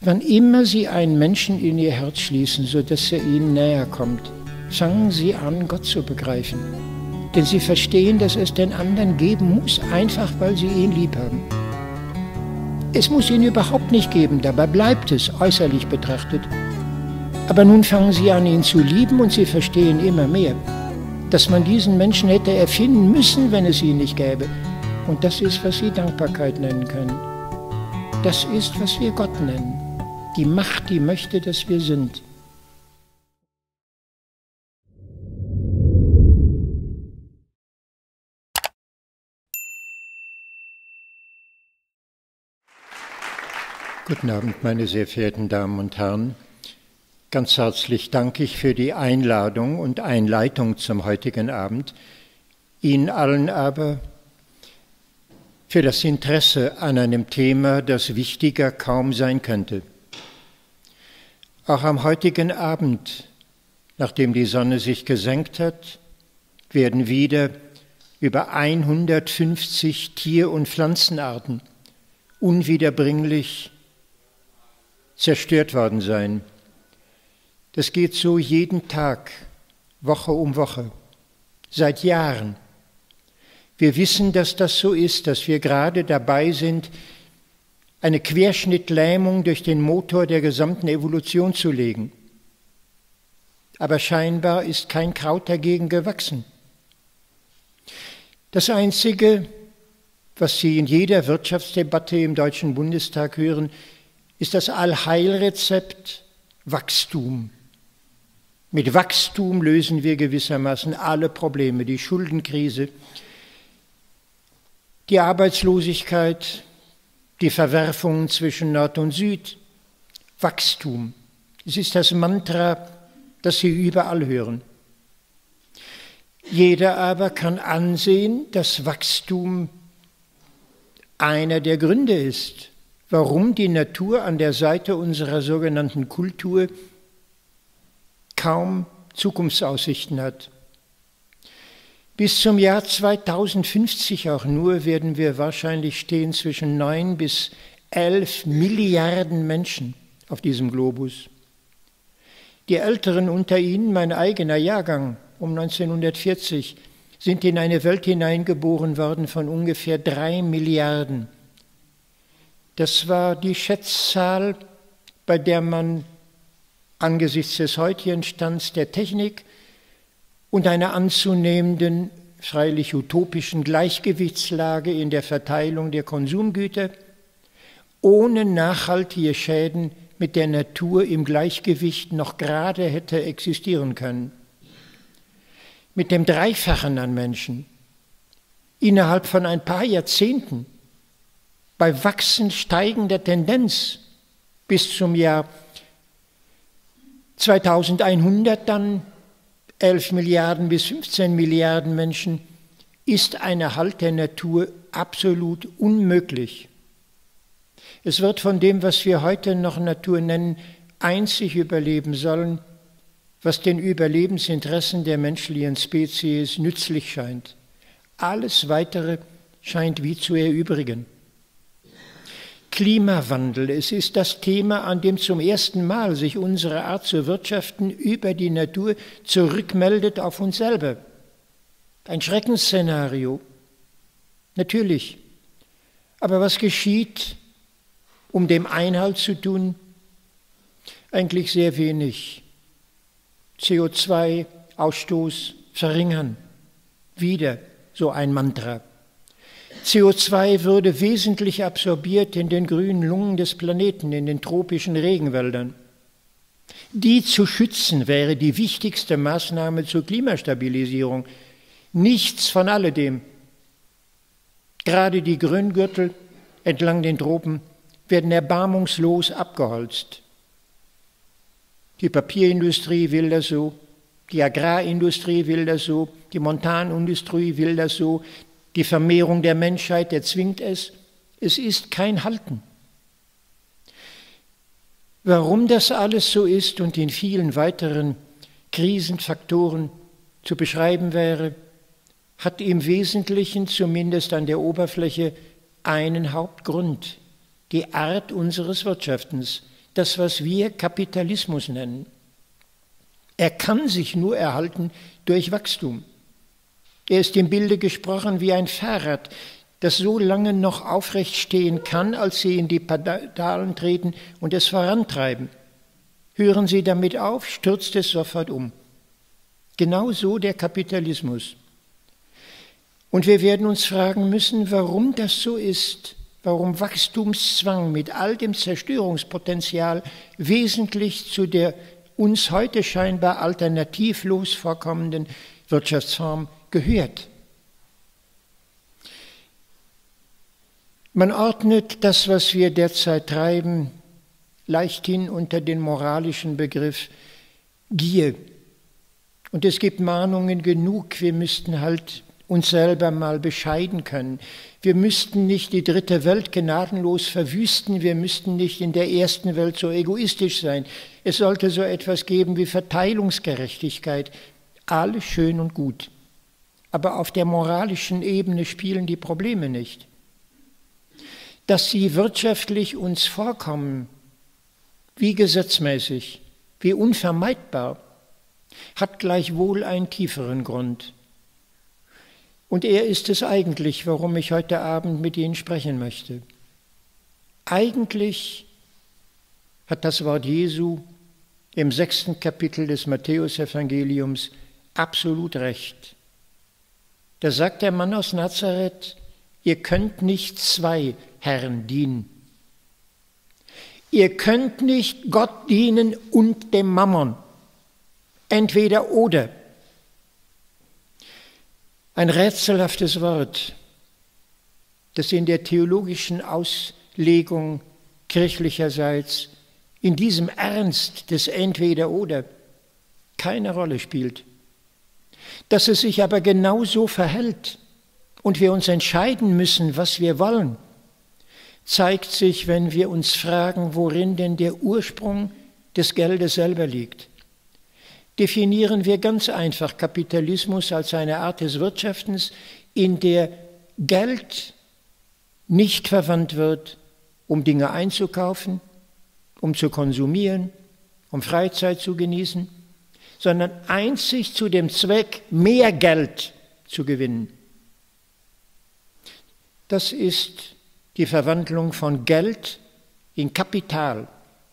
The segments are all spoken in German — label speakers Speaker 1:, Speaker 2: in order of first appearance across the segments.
Speaker 1: Wann immer Sie einen Menschen in Ihr Herz schließen, sodass er Ihnen näher kommt, fangen Sie an, Gott zu begreifen. Denn Sie verstehen, dass es den anderen geben muss, einfach weil Sie ihn lieb haben. Es muss ihn überhaupt nicht geben, dabei bleibt es, äußerlich betrachtet. Aber nun fangen Sie an, ihn zu lieben und Sie verstehen immer mehr, dass man diesen Menschen hätte erfinden müssen, wenn es ihn nicht gäbe. Und das ist, was Sie Dankbarkeit nennen können. Das ist, was wir Gott nennen. Die Macht, die möchte, dass wir sind. Guten Abend, meine sehr verehrten Damen und Herren. Ganz herzlich danke ich für die Einladung und Einleitung zum heutigen Abend. Ihnen allen aber für das Interesse an einem Thema, das wichtiger kaum sein könnte. Auch am heutigen Abend, nachdem die Sonne sich gesenkt hat, werden wieder über 150 Tier- und Pflanzenarten unwiederbringlich zerstört worden sein. Das geht so jeden Tag, Woche um Woche, seit Jahren. Wir wissen, dass das so ist, dass wir gerade dabei sind, eine Querschnittlähmung durch den Motor der gesamten Evolution zu legen. Aber scheinbar ist kein Kraut dagegen gewachsen. Das Einzige, was Sie in jeder Wirtschaftsdebatte im Deutschen Bundestag hören, ist das Allheilrezept Wachstum. Mit Wachstum lösen wir gewissermaßen alle Probleme, die Schuldenkrise, die Arbeitslosigkeit, die Verwerfungen zwischen Nord und Süd. Wachstum. Es ist das Mantra, das Sie überall hören. Jeder aber kann ansehen, dass Wachstum einer der Gründe ist, warum die Natur an der Seite unserer sogenannten Kultur kaum Zukunftsaussichten hat. Bis zum Jahr 2050 auch nur werden wir wahrscheinlich stehen zwischen 9 bis 11 Milliarden Menschen auf diesem Globus. Die Älteren unter Ihnen, mein eigener Jahrgang um 1940, sind in eine Welt hineingeboren worden von ungefähr 3 Milliarden. Das war die Schätzzahl, bei der man angesichts des heutigen Stands der Technik und einer anzunehmenden, freilich utopischen Gleichgewichtslage in der Verteilung der Konsumgüter ohne nachhaltige Schäden mit der Natur im Gleichgewicht noch gerade hätte existieren können. Mit dem Dreifachen an Menschen innerhalb von ein paar Jahrzehnten bei wachsend steigender Tendenz bis zum Jahr 2100 dann 11 Milliarden bis 15 Milliarden Menschen, ist ein Erhalt der Natur absolut unmöglich. Es wird von dem, was wir heute noch Natur nennen, einzig überleben sollen, was den Überlebensinteressen der menschlichen Spezies nützlich scheint. Alles Weitere scheint wie zu erübrigen. Klimawandel, es ist das Thema, an dem zum ersten Mal sich unsere Art zu wirtschaften über die Natur zurückmeldet auf uns selber. Ein Schreckensszenario, natürlich. Aber was geschieht, um dem Einhalt zu tun? Eigentlich sehr wenig. CO2-Ausstoß verringern, wieder so ein Mantra. CO2 würde wesentlich absorbiert in den grünen Lungen des Planeten, in den tropischen Regenwäldern. Die zu schützen wäre die wichtigste Maßnahme zur Klimastabilisierung. Nichts von alledem. Gerade die Grüngürtel entlang den Tropen werden erbarmungslos abgeholzt. Die Papierindustrie will das so, die Agrarindustrie will das so, die Montanindustrie will das so, die Vermehrung der Menschheit erzwingt es. Es ist kein Halten. Warum das alles so ist und in vielen weiteren Krisenfaktoren zu beschreiben wäre, hat im Wesentlichen, zumindest an der Oberfläche, einen Hauptgrund: die Art unseres Wirtschaftens, das, was wir Kapitalismus nennen. Er kann sich nur erhalten durch Wachstum. Er ist im Bilde gesprochen wie ein Fahrrad, das so lange noch aufrecht stehen kann, als Sie in die Pedalen treten und es vorantreiben. Hören Sie damit auf, stürzt es sofort um. Genauso der Kapitalismus. Und wir werden uns fragen müssen, warum das so ist, warum Wachstumszwang mit all dem Zerstörungspotenzial wesentlich zu der uns heute scheinbar alternativlos vorkommenden Wirtschaftsform gehört. Man ordnet das, was wir derzeit treiben, leichthin unter den moralischen Begriff Gier. Und es gibt Mahnungen genug, wir müssten halt uns selber mal bescheiden können. Wir müssten nicht die dritte Welt gnadenlos verwüsten, wir müssten nicht in der ersten Welt so egoistisch sein. Es sollte so etwas geben wie Verteilungsgerechtigkeit. Alles schön und gut. Aber auf der moralischen Ebene spielen die Probleme nicht. Dass sie wirtschaftlich uns vorkommen, wie gesetzmäßig, wie unvermeidbar, hat gleichwohl einen tieferen Grund. Und er ist es eigentlich, warum ich heute Abend mit Ihnen sprechen möchte. Eigentlich hat das Wort Jesu im 6. Kapitel des Matthäusevangeliums absolut recht. Da sagt der Mann aus Nazareth, ihr könnt nicht zwei Herren dienen. Ihr könnt nicht Gott dienen und dem Mammon. Entweder oder. Ein rätselhaftes Wort, das in der theologischen Auslegung kirchlicherseits in diesem Ernst des Entweder oder keine Rolle spielt. Dass es sich aber genauso verhält und wir uns entscheiden müssen, was wir wollen, zeigt sich, wenn wir uns fragen, worin denn der Ursprung des Geldes selber liegt. Definieren wir ganz einfach Kapitalismus als eine Art des Wirtschaftens, in der Geld nicht verwandt wird, um Dinge einzukaufen, um zu konsumieren, um Freizeit zu genießen, sondern einzig zu dem Zweck, mehr Geld zu gewinnen. Das ist die Verwandlung von Geld in Kapital.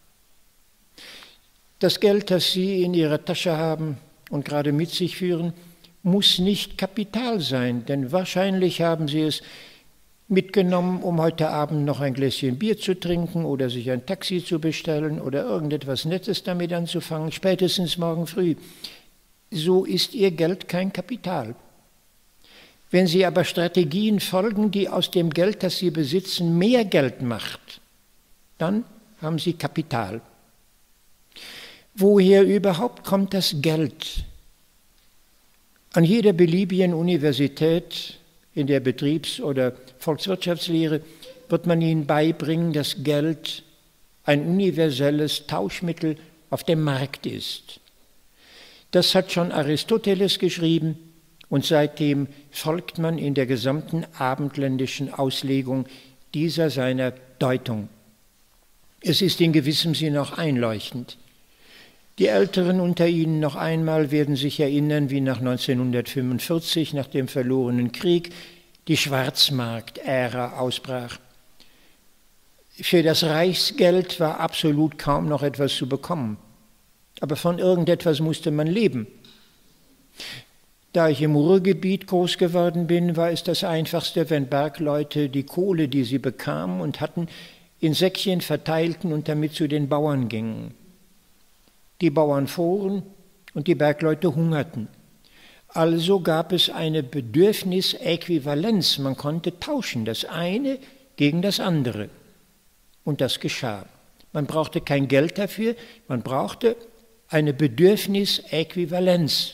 Speaker 1: Das Geld, das Sie in Ihrer Tasche haben und gerade mit sich führen, muss nicht Kapital sein, denn wahrscheinlich haben Sie es mitgenommen, um heute Abend noch ein Gläschen Bier zu trinken oder sich ein Taxi zu bestellen oder irgendetwas Nettes damit anzufangen, spätestens morgen früh. So ist Ihr Geld kein Kapital. Wenn Sie aber Strategien folgen, die aus dem Geld, das Sie besitzen, mehr Geld macht, dann haben Sie Kapital. Woher überhaupt kommt das Geld? An jeder beliebigen Universität in der Betriebs- oder Volkswirtschaftslehre wird man Ihnen beibringen, dass Geld ein universelles Tauschmittel auf dem Markt ist. Das hat schon Aristoteles geschrieben und seitdem folgt man in der gesamten abendländischen Auslegung dieser seiner Deutung. Es ist in gewissem Sinne auch einleuchtend. Die Älteren unter Ihnen noch einmal werden sich erinnern, wie nach 1945, nach dem verlorenen Krieg, die Schwarzmarkt-Ära ausbrach. Für das Reichsgeld war absolut kaum noch etwas zu bekommen. Aber von irgendetwas musste man leben. Da ich im Ruhrgebiet groß geworden bin, war es das Einfachste, wenn Bergleute die Kohle, die sie bekamen und hatten, in Säckchen verteilten und damit zu den Bauern gingen. Die Bauern fuhren und die Bergleute hungerten. Also gab es eine Bedürfnisäquivalenz. Man konnte tauschen, das eine gegen das andere. Und das geschah. Man brauchte kein Geld dafür, man brauchte eine Bedürfnisäquivalenz.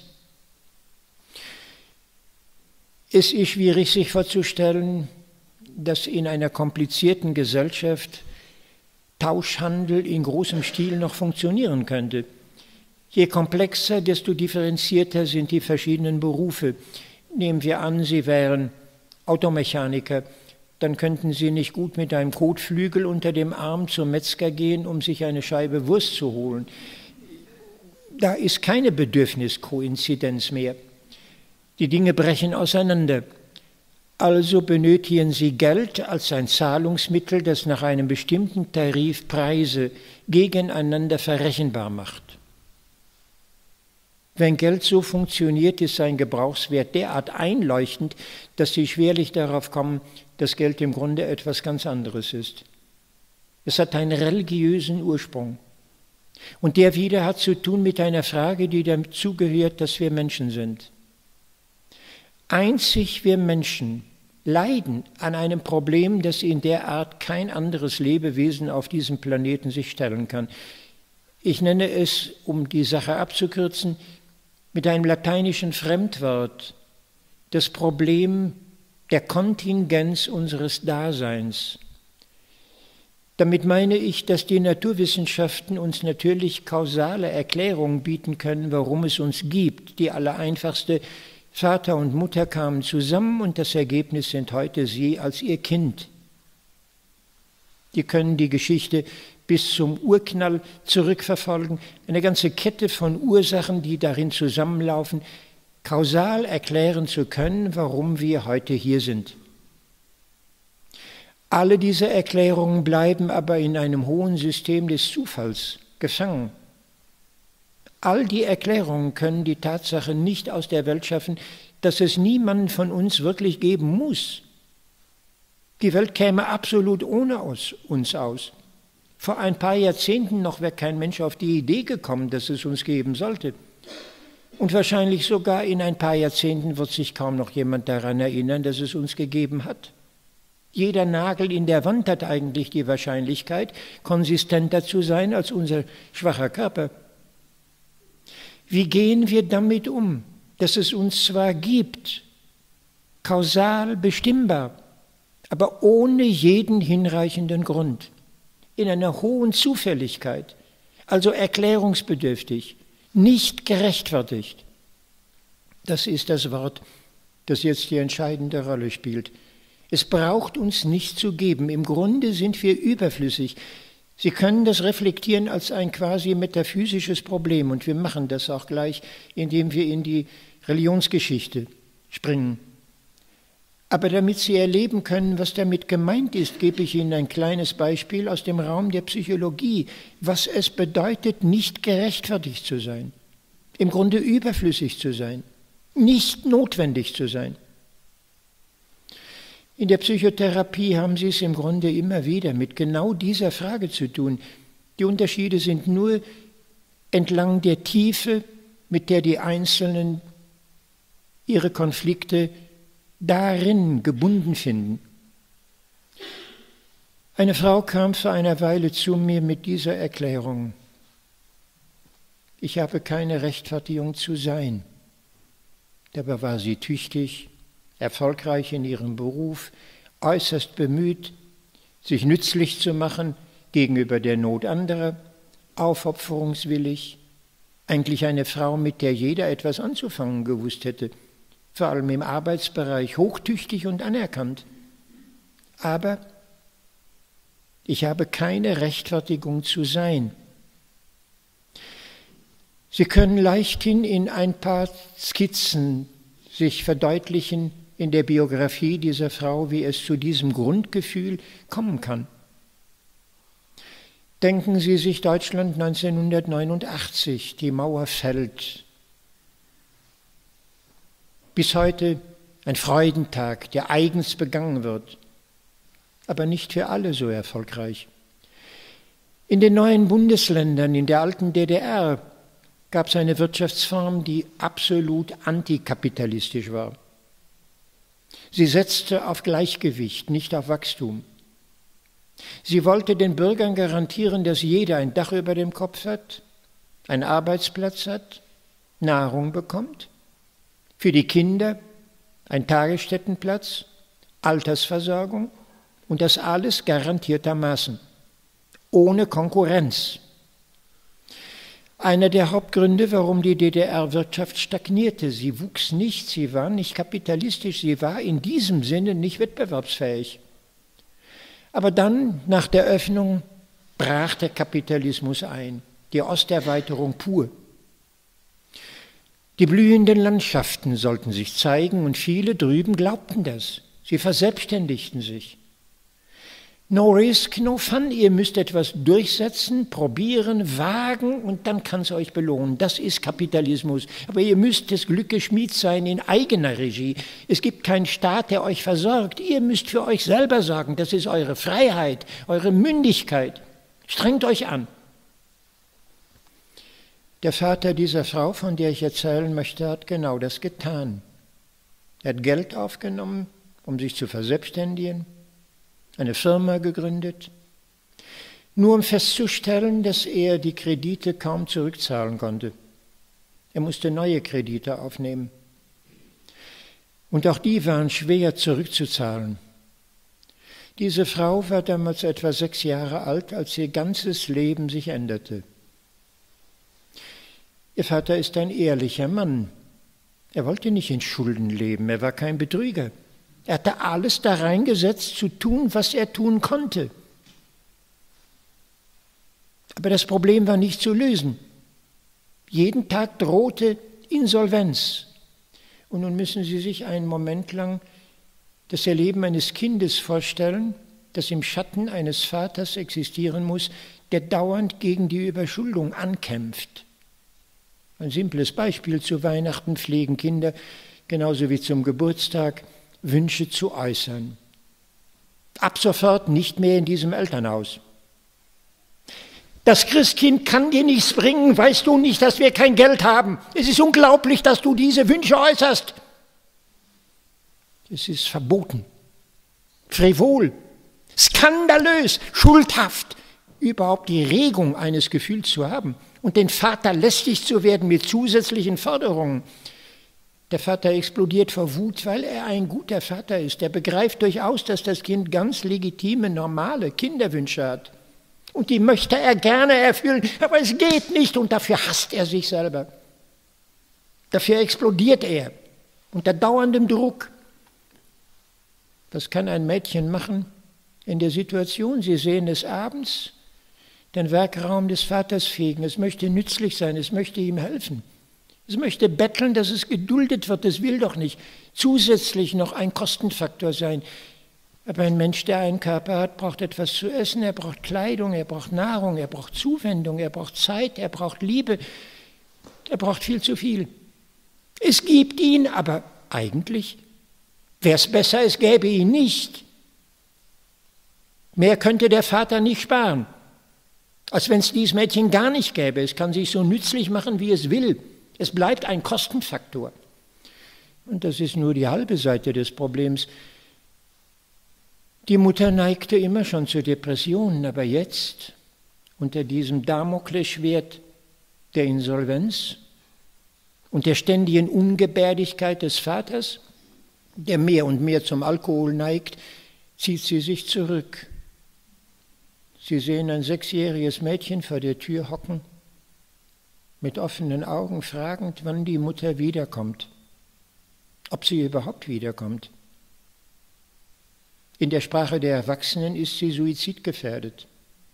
Speaker 1: Es ist schwierig, sich vorzustellen, dass in einer komplizierten Gesellschaft Tauschhandel in großem Stil noch funktionieren könnte. Je komplexer, desto differenzierter sind die verschiedenen Berufe. Nehmen wir an, Sie wären Automechaniker, dann könnten Sie nicht gut mit einem Kotflügel unter dem Arm zum Metzger gehen, um sich eine Scheibe Wurst zu holen. Da ist keine Bedürfniskoinzidenz mehr. Die Dinge brechen auseinander. Also benötigen Sie Geld als ein Zahlungsmittel, das nach einem bestimmten Tarif Preise gegeneinander verrechenbar macht. Wenn Geld so funktioniert, ist sein Gebrauchswert derart einleuchtend, dass Sie schwerlich darauf kommen, dass Geld im Grunde etwas ganz anderes ist. Es hat einen religiösen Ursprung. Und der wieder hat zu tun mit einer Frage, die dazu gehört, dass wir Menschen sind. Einzig wir Menschen leiden an einem Problem, das in der Art kein anderes Lebewesen auf diesem Planeten sich stellen kann. Ich nenne es, um die Sache abzukürzen, mit einem lateinischen Fremdwort das Problem der Kontingenz unseres Daseins. Damit meine ich, dass die Naturwissenschaften uns natürlich kausale Erklärungen bieten können, warum es uns gibt. Die allereinfachste: Vater und Mutter kamen zusammen und das Ergebnis sind heute Sie als Ihr Kind. Die können die Geschichte bis zum Urknall zurückverfolgen, eine ganze Kette von Ursachen, die darin zusammenlaufen, kausal erklären zu können, warum wir heute hier sind. Alle diese Erklärungen bleiben aber in einem hohen System des Zufalls gefangen. All die Erklärungen können die Tatsache nicht aus der Welt schaffen, dass es niemanden von uns wirklich geben muss. Die Welt käme absolut ohne uns aus. Vor ein paar Jahrzehnten noch wäre kein Mensch auf die Idee gekommen, dass es uns geben sollte. Und wahrscheinlich sogar in ein paar Jahrzehnten wird sich kaum noch jemand daran erinnern, dass es uns gegeben hat. Jeder Nagel in der Wand hat eigentlich die Wahrscheinlichkeit, konsistenter zu sein als unser schwacher Körper. Wie gehen wir damit um, dass es uns zwar gibt, kausal bestimmbar, aber ohne jeden hinreichenden Grund, in einer hohen Zufälligkeit, also erklärungsbedürftig, nicht gerechtfertigt? Das ist das Wort, das jetzt die entscheidende Rolle spielt. Es braucht uns nicht zu geben. Im Grunde sind wir überflüssig. Sie können das reflektieren als ein quasi metaphysisches Problem, und wir machen das auch gleich, indem wir in die Religionsgeschichte springen. Aber damit Sie erleben können, was damit gemeint ist, gebe ich Ihnen ein kleines Beispiel aus dem Raum der Psychologie, was es bedeutet, nicht gerechtfertigt zu sein, im Grunde überflüssig zu sein, nicht notwendig zu sein. In der Psychotherapie haben Sie es im Grunde immer wieder mit genau dieser Frage zu tun. Die Unterschiede sind nur entlang der Tiefe, mit der die Einzelnen ihre Konflikte darin gebunden finden. Eine Frau kam vor einer Weile zu mir mit dieser Erklärung: Ich habe keine Rechtfertigung zu sein. Dabei war sie tüchtig, erfolgreich in ihrem Beruf, äußerst bemüht, sich nützlich zu machen gegenüber der Not anderer, aufopferungswillig, eigentlich eine Frau, mit der jeder etwas anzufangen gewusst hätte, vor allem im Arbeitsbereich, hochtüchtig und anerkannt. Aber ich habe keine Rechtfertigung zu sein. Sie können leichthin in ein paar Skizzen sich verdeutlichen in der Biografie dieser Frau, wie es zu diesem Grundgefühl kommen kann. Denken Sie sich Deutschland 1989, die Mauer fällt. Bis heute ein Freudentag, der eigens begangen wird, aber nicht für alle so erfolgreich. In den neuen Bundesländern, in der alten DDR, gab es eine Wirtschaftsform, die absolut antikapitalistisch war. Sie setzte auf Gleichgewicht, nicht auf Wachstum. Sie wollte den Bürgern garantieren, dass jeder ein Dach über dem Kopf hat, einen Arbeitsplatz hat, Nahrung bekommt, für die Kinder ein Tagesstättenplatz, Altersversorgung, und das alles garantiertermaßen, ohne Konkurrenz. Einer der Hauptgründe, warum die DDR-Wirtschaft stagnierte. Sie wuchs nicht, sie war nicht kapitalistisch, sie war in diesem Sinne nicht wettbewerbsfähig. Aber dann, nach der Öffnung, brach der Kapitalismus ein, die Osterweiterung pur. Die blühenden Landschaften sollten sich zeigen und viele drüben glaubten das. Sie verselbstständigten sich. No risk, no fun. Ihr müsst etwas durchsetzen, probieren, wagen und dann kann es euch belohnen. Das ist Kapitalismus. Aber ihr müsst des Glückes Schmied sein in eigener Regie. Es gibt keinen Staat, der euch versorgt. Ihr müsst für euch selber sorgen. Das ist eure Freiheit, eure Mündigkeit. Strengt euch an. Der Vater dieser Frau, von der ich erzählen möchte, hat genau das getan. Er hat Geld aufgenommen, um sich zu verselbstständigen, eine Firma gegründet, nur um festzustellen, dass er die Kredite kaum zurückzahlen konnte. Er musste neue Kredite aufnehmen. Und auch die waren schwer zurückzuzahlen. Diese Frau war damals etwa 6 Jahre alt, als ihr ganzes Leben sich änderte. Ihr Vater ist ein ehrlicher Mann. Er wollte nicht in Schulden leben, er war kein Betrüger. Er hatte alles da reingesetzt, zu tun, was er tun konnte. Aber das Problem war nicht zu lösen. Jeden Tag drohte Insolvenz. Und nun müssen Sie sich einen Moment lang das Erleben eines Kindes vorstellen, das im Schatten eines Vaters existieren muss, der dauernd gegen die Überschuldung ankämpft. Ein simples Beispiel: Zu Weihnachten pflegen Kinder, genauso wie zum Geburtstag, Wünsche zu äußern. Ab sofort nicht mehr in diesem Elternhaus. Das Christkind kann dir nichts bringen, weißt du nicht, dass wir kein Geld haben? Es ist unglaublich, dass du diese Wünsche äußerst. Es ist verboten, frivol, skandalös, schuldhaft, überhaupt die Regung eines Gefühls zu haben und den Vater lästig zu werden mit zusätzlichen Forderungen. Der Vater explodiert vor Wut, weil er ein guter Vater ist. Er begreift durchaus, dass das Kind ganz legitime, normale Kinderwünsche hat. Und die möchte er gerne erfüllen, aber es geht nicht und dafür hasst er sich selber. Dafür explodiert er unter dauerndem Druck. Was kann ein Mädchen machen in der Situation? Sie sehen es abends, den Werkraum des Vaters fegen. Es möchte nützlich sein, es möchte ihm helfen. Es möchte betteln, dass es geduldet wird, es will doch nicht zusätzlich noch ein Kostenfaktor sein. Aber ein Mensch, der einen Körper hat, braucht etwas zu essen, er braucht Kleidung, er braucht Nahrung, er braucht Zuwendung, er braucht Zeit, er braucht Liebe, er braucht viel zu viel. Es gibt ihn, aber eigentlich wäre es besser, es gäbe ihn nicht. Mehr könnte der Vater nicht sparen, als wenn es dieses Mädchen gar nicht gäbe. Es kann sich so nützlich machen, wie es will. Es bleibt ein Kostenfaktor. Und das ist nur die halbe Seite des Problems. Die Mutter neigte immer schon zu Depressionen, aber jetzt, unter diesem Damoklesschwert der Insolvenz und der ständigen Ungebärdigkeit des Vaters, der mehr und mehr zum Alkohol neigt, zieht sie sich zurück. Sie sehen ein 6-jähriges Mädchen vor der Tür hocken, mit offenen Augen fragend, wann die Mutter wiederkommt, ob sie überhaupt wiederkommt. In der Sprache der Erwachsenen ist sie suizidgefährdet.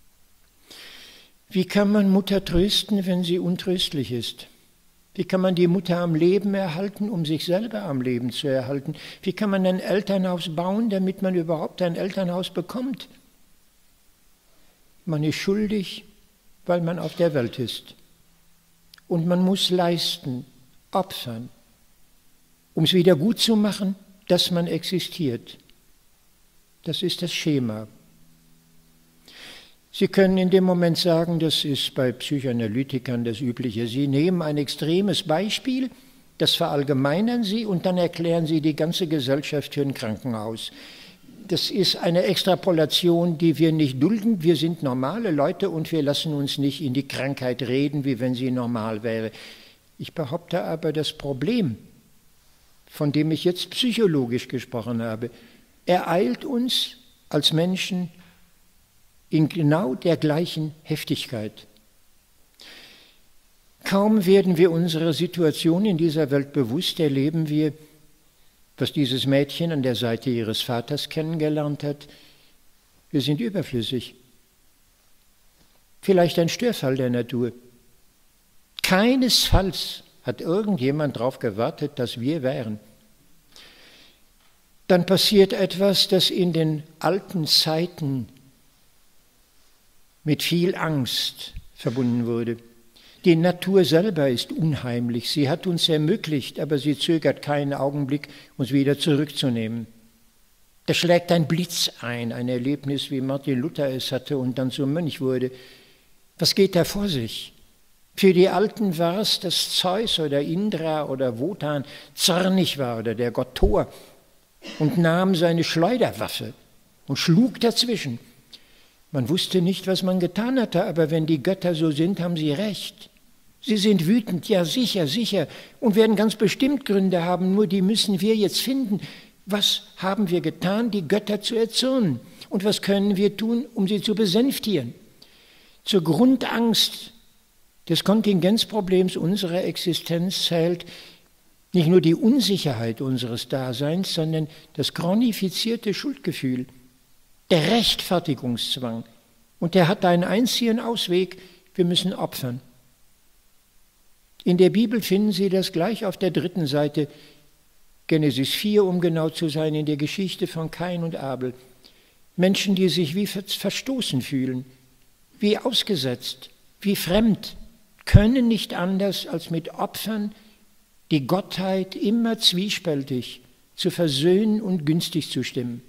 Speaker 1: Wie kann man Mutter trösten, wenn sie untröstlich ist? Wie kann man die Mutter am Leben erhalten, um sich selber am Leben zu erhalten? Wie kann man ein Elternhaus bauen, damit man überhaupt ein Elternhaus bekommt? Man ist schuldig, weil man auf der Welt ist. Und man muss leisten, opfern, um es wieder gut zu machen, dass man existiert. Das ist das Schema. Sie können in dem Moment sagen, das ist bei Psychoanalytikern das Übliche. Sie nehmen ein extremes Beispiel, das verallgemeinern Sie und dann erklären Sie die ganze Gesellschaft für ein Krankenhaus. Das ist eine Extrapolation, die wir nicht dulden. Wir sind normale Leute und wir lassen uns nicht in die Krankheit reden, wie wenn sie normal wäre. Ich behaupte aber, das Problem, von dem ich jetzt psychologisch gesprochen habe, ereilt uns als Menschen in genau der gleichen Heftigkeit. Kaum werden wir unserer Situation in dieser Welt bewusst, erleben wir, was dieses Mädchen an der Seite ihres Vaters kennengelernt hat, Wir sind überflüssig. Vielleicht ein Störfall der Natur. Keinesfalls hat irgendjemand darauf gewartet, dass wir wären. Dann passiert etwas, das in den alten Zeiten mit viel Angst verbunden wurde. Die Natur selber ist unheimlich. Sie hat uns ermöglicht, aber sie zögert keinen Augenblick, uns wieder zurückzunehmen. Da schlägt ein Blitz ein Erlebnis, wie Martin Luther es hatte und dann zum Mönch wurde. Was geht da vor sich? Für die Alten war es, dass Zeus oder Indra oder Wotan zornig war oder der Gott Thor und nahm seine Schleuderwaffe und schlug dazwischen. Man wusste nicht, was man getan hatte, aber wenn die Götter so sind, haben sie recht. Sie sind wütend, ja sicher, sicher, und werden ganz bestimmt Gründe haben, nur die müssen wir jetzt finden. Was haben wir getan, die Götter zu erzürnen? Und was können wir tun, um sie zu besänftigen? Zur Grundangst des Kontingenzproblems unserer Existenz zählt nicht nur die Unsicherheit unseres Daseins, sondern das chronifizierte Schuldgefühl, der Rechtfertigungszwang. Und der hat einen einzigen Ausweg: wir müssen opfern. In der Bibel finden Sie das gleich auf der 3. Seite, Genesis 4, um genau zu sein, in der Geschichte von Kain und Abel. Menschen, die sich wie verstoßen fühlen, wie ausgesetzt, wie fremd, können nicht anders, als mit Opfern die Gottheit immer zwiespältig zu versöhnen und günstig zu stimmen.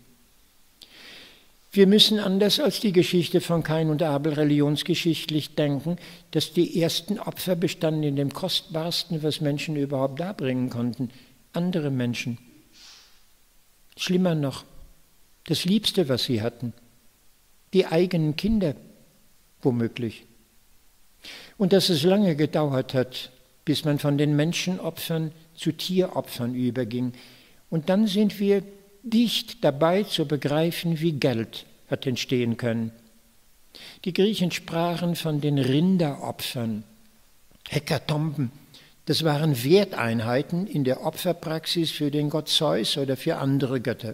Speaker 1: Wir müssen anders als die Geschichte von Kain und Abel religionsgeschichtlich denken, dass die ersten Opfer bestanden in dem Kostbarsten, was Menschen überhaupt darbringen konnten: andere Menschen. Schlimmer noch, das Liebste, was sie hatten, die eigenen Kinder womöglich. Und dass es lange gedauert hat, bis man von den Menschenopfern zu Tieropfern überging. Und dann sind wir dicht dabei zu begreifen, wie Geld hat entstehen können. Die Griechen sprachen von den Rinderopfern, Hekatomben. Das waren Werteinheiten in der Opferpraxis für den Gott Zeus oder für andere Götter.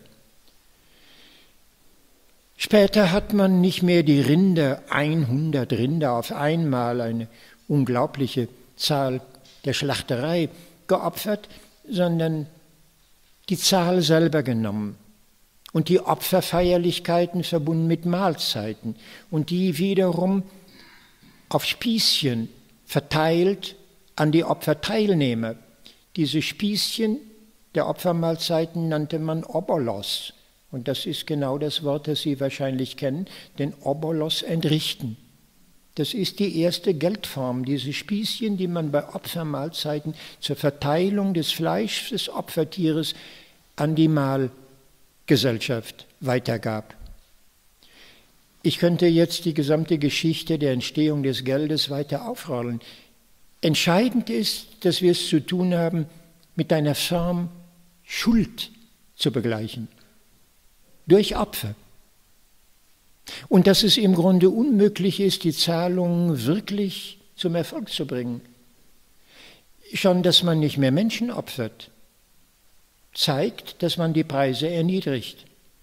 Speaker 1: Später hat man nicht mehr die Rinder, 100 Rinder auf einmal, eine unglaubliche Zahl der Schlachterei, geopfert, sondern die Zahl selber genommen und die Opferfeierlichkeiten verbunden mit Mahlzeiten und die wiederum auf Spießchen verteilt an die Opferteilnehmer. Diese Spießchen der Opfermahlzeiten nannte man Obolos. Und das ist genau das Wort, das Sie wahrscheinlich kennen, denn Obolos entrichten. Das ist die erste Geldform, diese Spießchen, die man bei Opfermahlzeiten zur Verteilung des Fleisches des Opfertieres an die Mahlgesellschaft weitergab. Ich könnte jetzt die gesamte Geschichte der Entstehung des Geldes weiter aufrollen. Entscheidend ist, dass wir es zu tun haben, mit einer Form Schuld zu begleichen. Durch Opfer. Und dass es im Grunde unmöglich ist, die Zahlungen wirklich zum Erfolg zu bringen. Schon, dass man nicht mehr Menschen opfert, zeigt, dass man die Preise erniedrigt.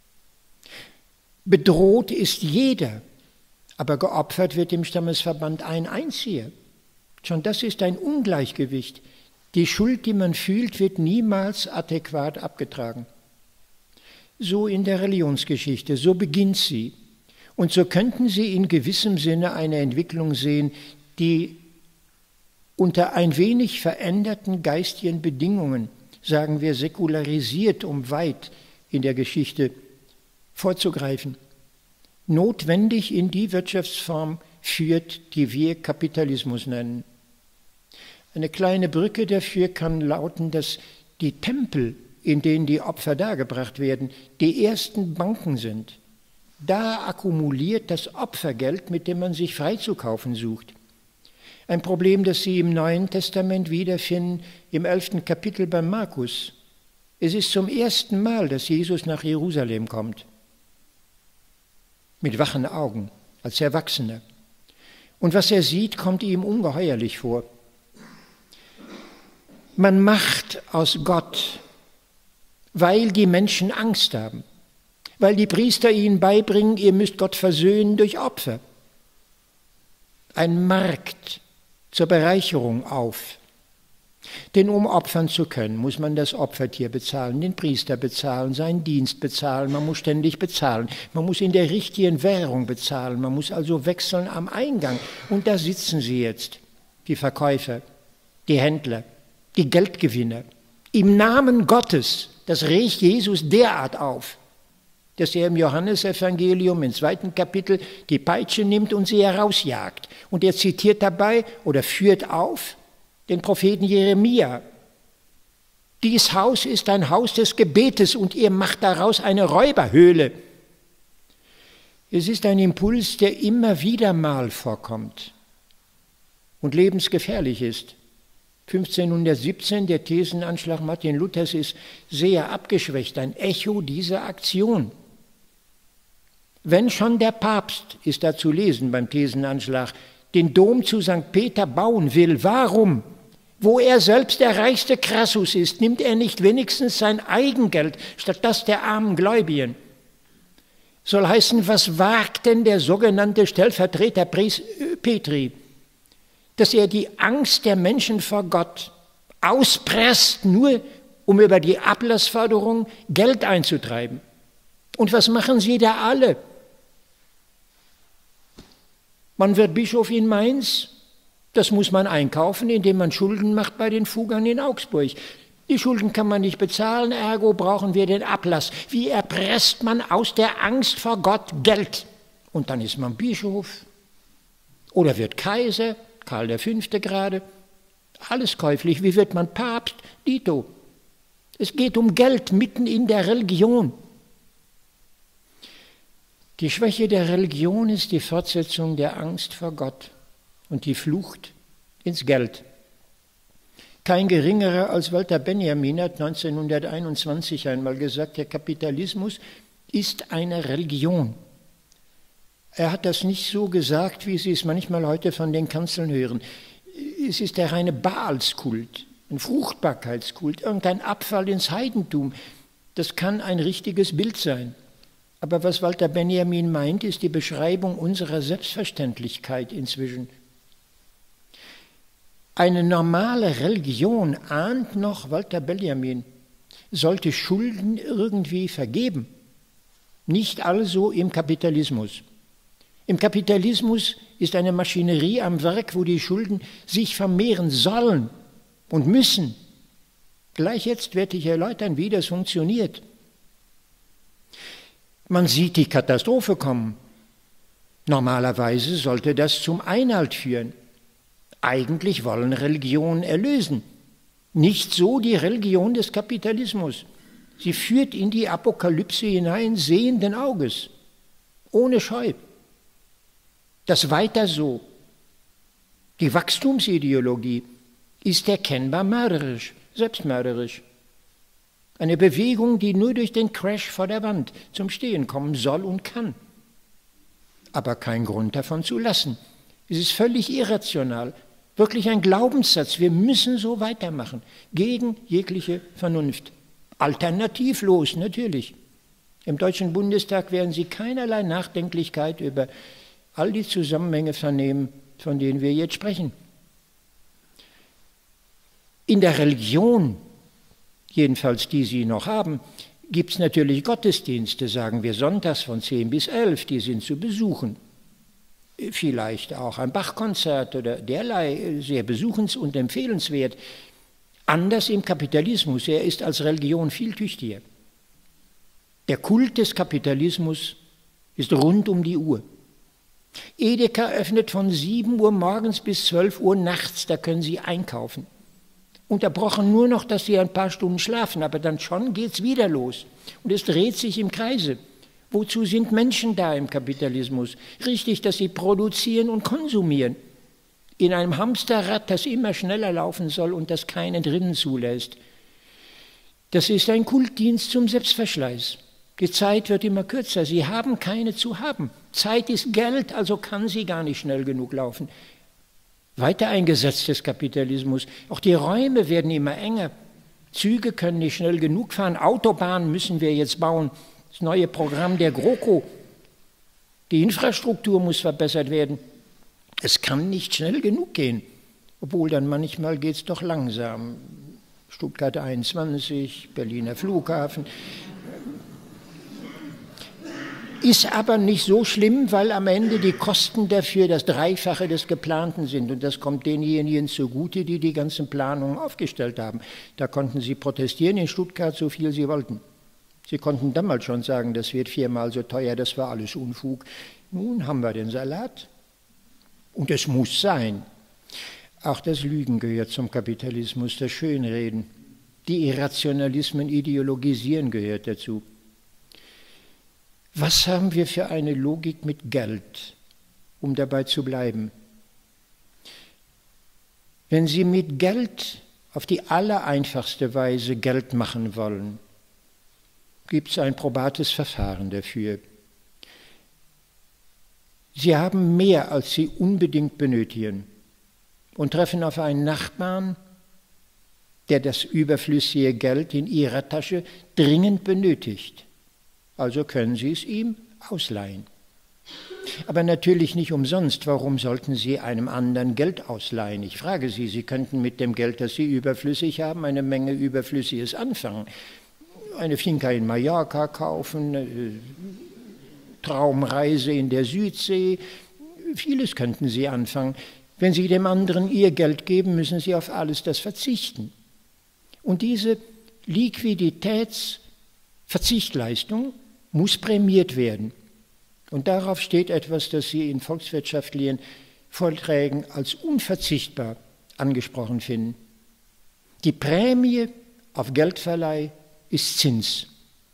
Speaker 1: Bedroht ist jeder, aber geopfert wird im Stammesverband ein einziger. Schon das ist ein Ungleichgewicht. Die Schuld, die man fühlt, wird niemals adäquat abgetragen. So in der Religionsgeschichte, so beginnt sie. Und so könnten Sie in gewissem Sinne eine Entwicklung sehen, die unter ein wenig veränderten geistigen Bedingungen, sagen wir säkularisiert, um weit in der Geschichte vorzugreifen, notwendig in die Wirtschaftsform führt, die wir Kapitalismus nennen. Eine kleine Brücke dafür kann lauten, dass die Tempel, in denen die Opfer dargebracht werden, die ersten Banken sind. Da akkumuliert das Opfergeld, mit dem man sich freizukaufen sucht. Ein Problem, das Sie im Neuen Testament wiederfinden, im 11. Kapitel bei Markus. Es ist zum ersten Mal, dass Jesus nach Jerusalem kommt. Mit wachen Augen, als Erwachsener. Und was er sieht, kommt ihm ungeheuerlich vor. Man macht aus Gott, weil die Menschen Angst haben, weil die Priester ihnen beibringen, ihr müsst Gott versöhnen durch Opfer. Ein Markt zur Bereicherung auf. Denn um opfern zu können, muss man das Opfertier bezahlen, den Priester bezahlen, seinen Dienst bezahlen, man muss ständig bezahlen, man muss in der richtigen Währung bezahlen, man muss also wechseln am Eingang. Und da sitzen sie jetzt, die Verkäufer, die Händler, die Geldgewinner. Im Namen Gottes, das regt Jesus derart auf, dass er im Johannesevangelium im 2. Kapitel die Peitsche nimmt und sie herausjagt. Und er zitiert dabei oder führt auf den Propheten Jeremia. Dies Haus ist ein Haus des Gebetes und ihr macht daraus eine Räuberhöhle. Es ist ein Impuls, der immer wieder mal vorkommt und lebensgefährlich ist. 1517, der Thesenanschlag Martin Luthers, ist sehr abgeschwächt, ein Echo dieser Aktion. Wenn schon der Papst, ist da zu lesen beim Thesenanschlag, den Dom zu St. Peter bauen will, warum? Wo er selbst der reichste Crassus ist, nimmt er nicht wenigstens sein Eigengeld statt das der armen Gläubigen? Soll heißen, was wagt denn der sogenannte Stellvertreter Petri, dass er die Angst der Menschen vor Gott auspresst, nur um über die Ablassförderung Geld einzutreiben. Und was machen sie da alle? Man wird Bischof in Mainz, das muss man einkaufen, indem man Schulden macht bei den Fugern in Augsburg. Die Schulden kann man nicht bezahlen, ergo brauchen wir den Ablass. Wie erpresst man aus der Angst vor Gott Geld? Und dann ist man Bischof oder wird Kaiser, Karl V. gerade. Alles käuflich. Wie wird man Papst? Dito. Es geht um Geld mitten in der Religion. Die Schwäche der Religion ist die Fortsetzung der Angst vor Gott und die Flucht ins Geld. Kein geringerer als Walter Benjamin hat 1921 einmal gesagt, der Kapitalismus ist eine Religion. Er hat das nicht so gesagt, wie Sie es manchmal heute von den Kanzeln hören. Es ist der reine Baalskult, ein Fruchtbarkeitskult, irgendein Abfall ins Heidentum. Das kann ein richtiges Bild sein. Aber was Walter Benjamin meint, ist die Beschreibung unserer Selbstverständlichkeit inzwischen. Eine normale Religion, ahnt noch Walter Benjamin, sollte Schulden irgendwie vergeben. Nicht also im Kapitalismus. Im Kapitalismus ist eine Maschinerie am Werk, wo die Schulden sich vermehren sollen und müssen. Gleich jetzt werde ich erläutern, wie das funktioniert. Man sieht die Katastrophe kommen. Normalerweise sollte das zum Einhalt führen. Eigentlich wollen Religionen erlösen. Nicht so die Religion des Kapitalismus. Sie führt in die Apokalypse hinein sehenden Auges, ohne Scheu. Das weiter so. Die Wachstumsideologie ist erkennbar mörderisch, selbstmörderisch. Eine Bewegung, die nur durch den Crash vor der Wand zum Stehen kommen soll und kann. Aber kein Grund davon zu lassen. Es ist völlig irrational, wirklich ein Glaubenssatz. Wir müssen so weitermachen, gegen jegliche Vernunft. Alternativlos natürlich. Im Deutschen Bundestag werden Sie keinerlei Nachdenklichkeit über all die Zusammenhänge vernehmen, von denen wir jetzt sprechen. In der Religion, jedenfalls die Sie noch haben, gibt es natürlich Gottesdienste, sagen wir sonntags von 10 bis 11, die sind zu besuchen. Vielleicht auch ein Bachkonzert oder derlei, sehr besuchens- und empfehlenswert. Anders im Kapitalismus, er ist als Religion viel tüchtiger. Der Kult des Kapitalismus ist rund um die Uhr. Edeka öffnet von 7 Uhr morgens bis 12 Uhr nachts, da können Sie einkaufen. Unterbrochen nur noch, dass Sie ein paar Stunden schlafen, aber dann schon geht's wieder los. Und es dreht sich im Kreise. Wozu sind Menschen da im Kapitalismus? Richtig, dass sie produzieren und konsumieren. In einem Hamsterrad, das immer schneller laufen soll und das keinen drinnen zulässt. Das ist ein Kultdienst zum Selbstverschleiß. Die Zeit wird immer kürzer. Sie haben keine zu haben. Zeit ist Geld, also kann sie gar nicht schnell genug laufen. Weiter eingesetztes Kapitalismus. Auch die Räume werden immer enger. Züge können nicht schnell genug fahren. Autobahnen müssen wir jetzt bauen. Das neue Programm der GroKo. Die Infrastruktur muss verbessert werden. Es kann nicht schnell genug gehen, obwohl dann manchmal geht es doch langsam. Stuttgart 21, Berliner Flughafen. Ist aber nicht so schlimm, weil am Ende die Kosten dafür das Dreifache des Geplanten sind. Und das kommt denjenigen zugute, die die ganzen Planungen aufgestellt haben. Da konnten sie protestieren in Stuttgart, so viel sie wollten. Sie konnten damals schon sagen, das wird 4-mal so teuer, das war alles Unfug. Nun haben wir den Salat. Und es muss sein. Auch das Lügen gehört zum Kapitalismus, das Schönreden. Die Irrationalismen, Ideologisieren gehört dazu. Was haben wir für eine Logik mit Geld, um dabei zu bleiben? Wenn Sie mit Geld auf die allereinfachste Weise Geld machen wollen, gibt es ein probates Verfahren dafür. Sie haben mehr, als Sie unbedingt benötigen und treffen auf einen Nachbarn, der das überflüssige Geld in Ihrer Tasche dringend benötigt. Also können Sie es ihm ausleihen. Aber natürlich nicht umsonst. Warum sollten Sie einem anderen Geld ausleihen? Ich frage Sie, Sie könnten mit dem Geld, das Sie überflüssig haben, eine Menge Überflüssiges anfangen. Eine Finca in Mallorca kaufen, Traumreise in der Südsee, vieles könnten Sie anfangen. Wenn Sie dem anderen Ihr Geld geben, müssen Sie auf alles das verzichten. Und diese Liquiditätsverzichtleistung muss prämiert werden. Und darauf steht etwas, das Sie in volkswirtschaftlichen Vorträgen als unverzichtbar angesprochen finden. Die Prämie auf Geldverleih ist Zins.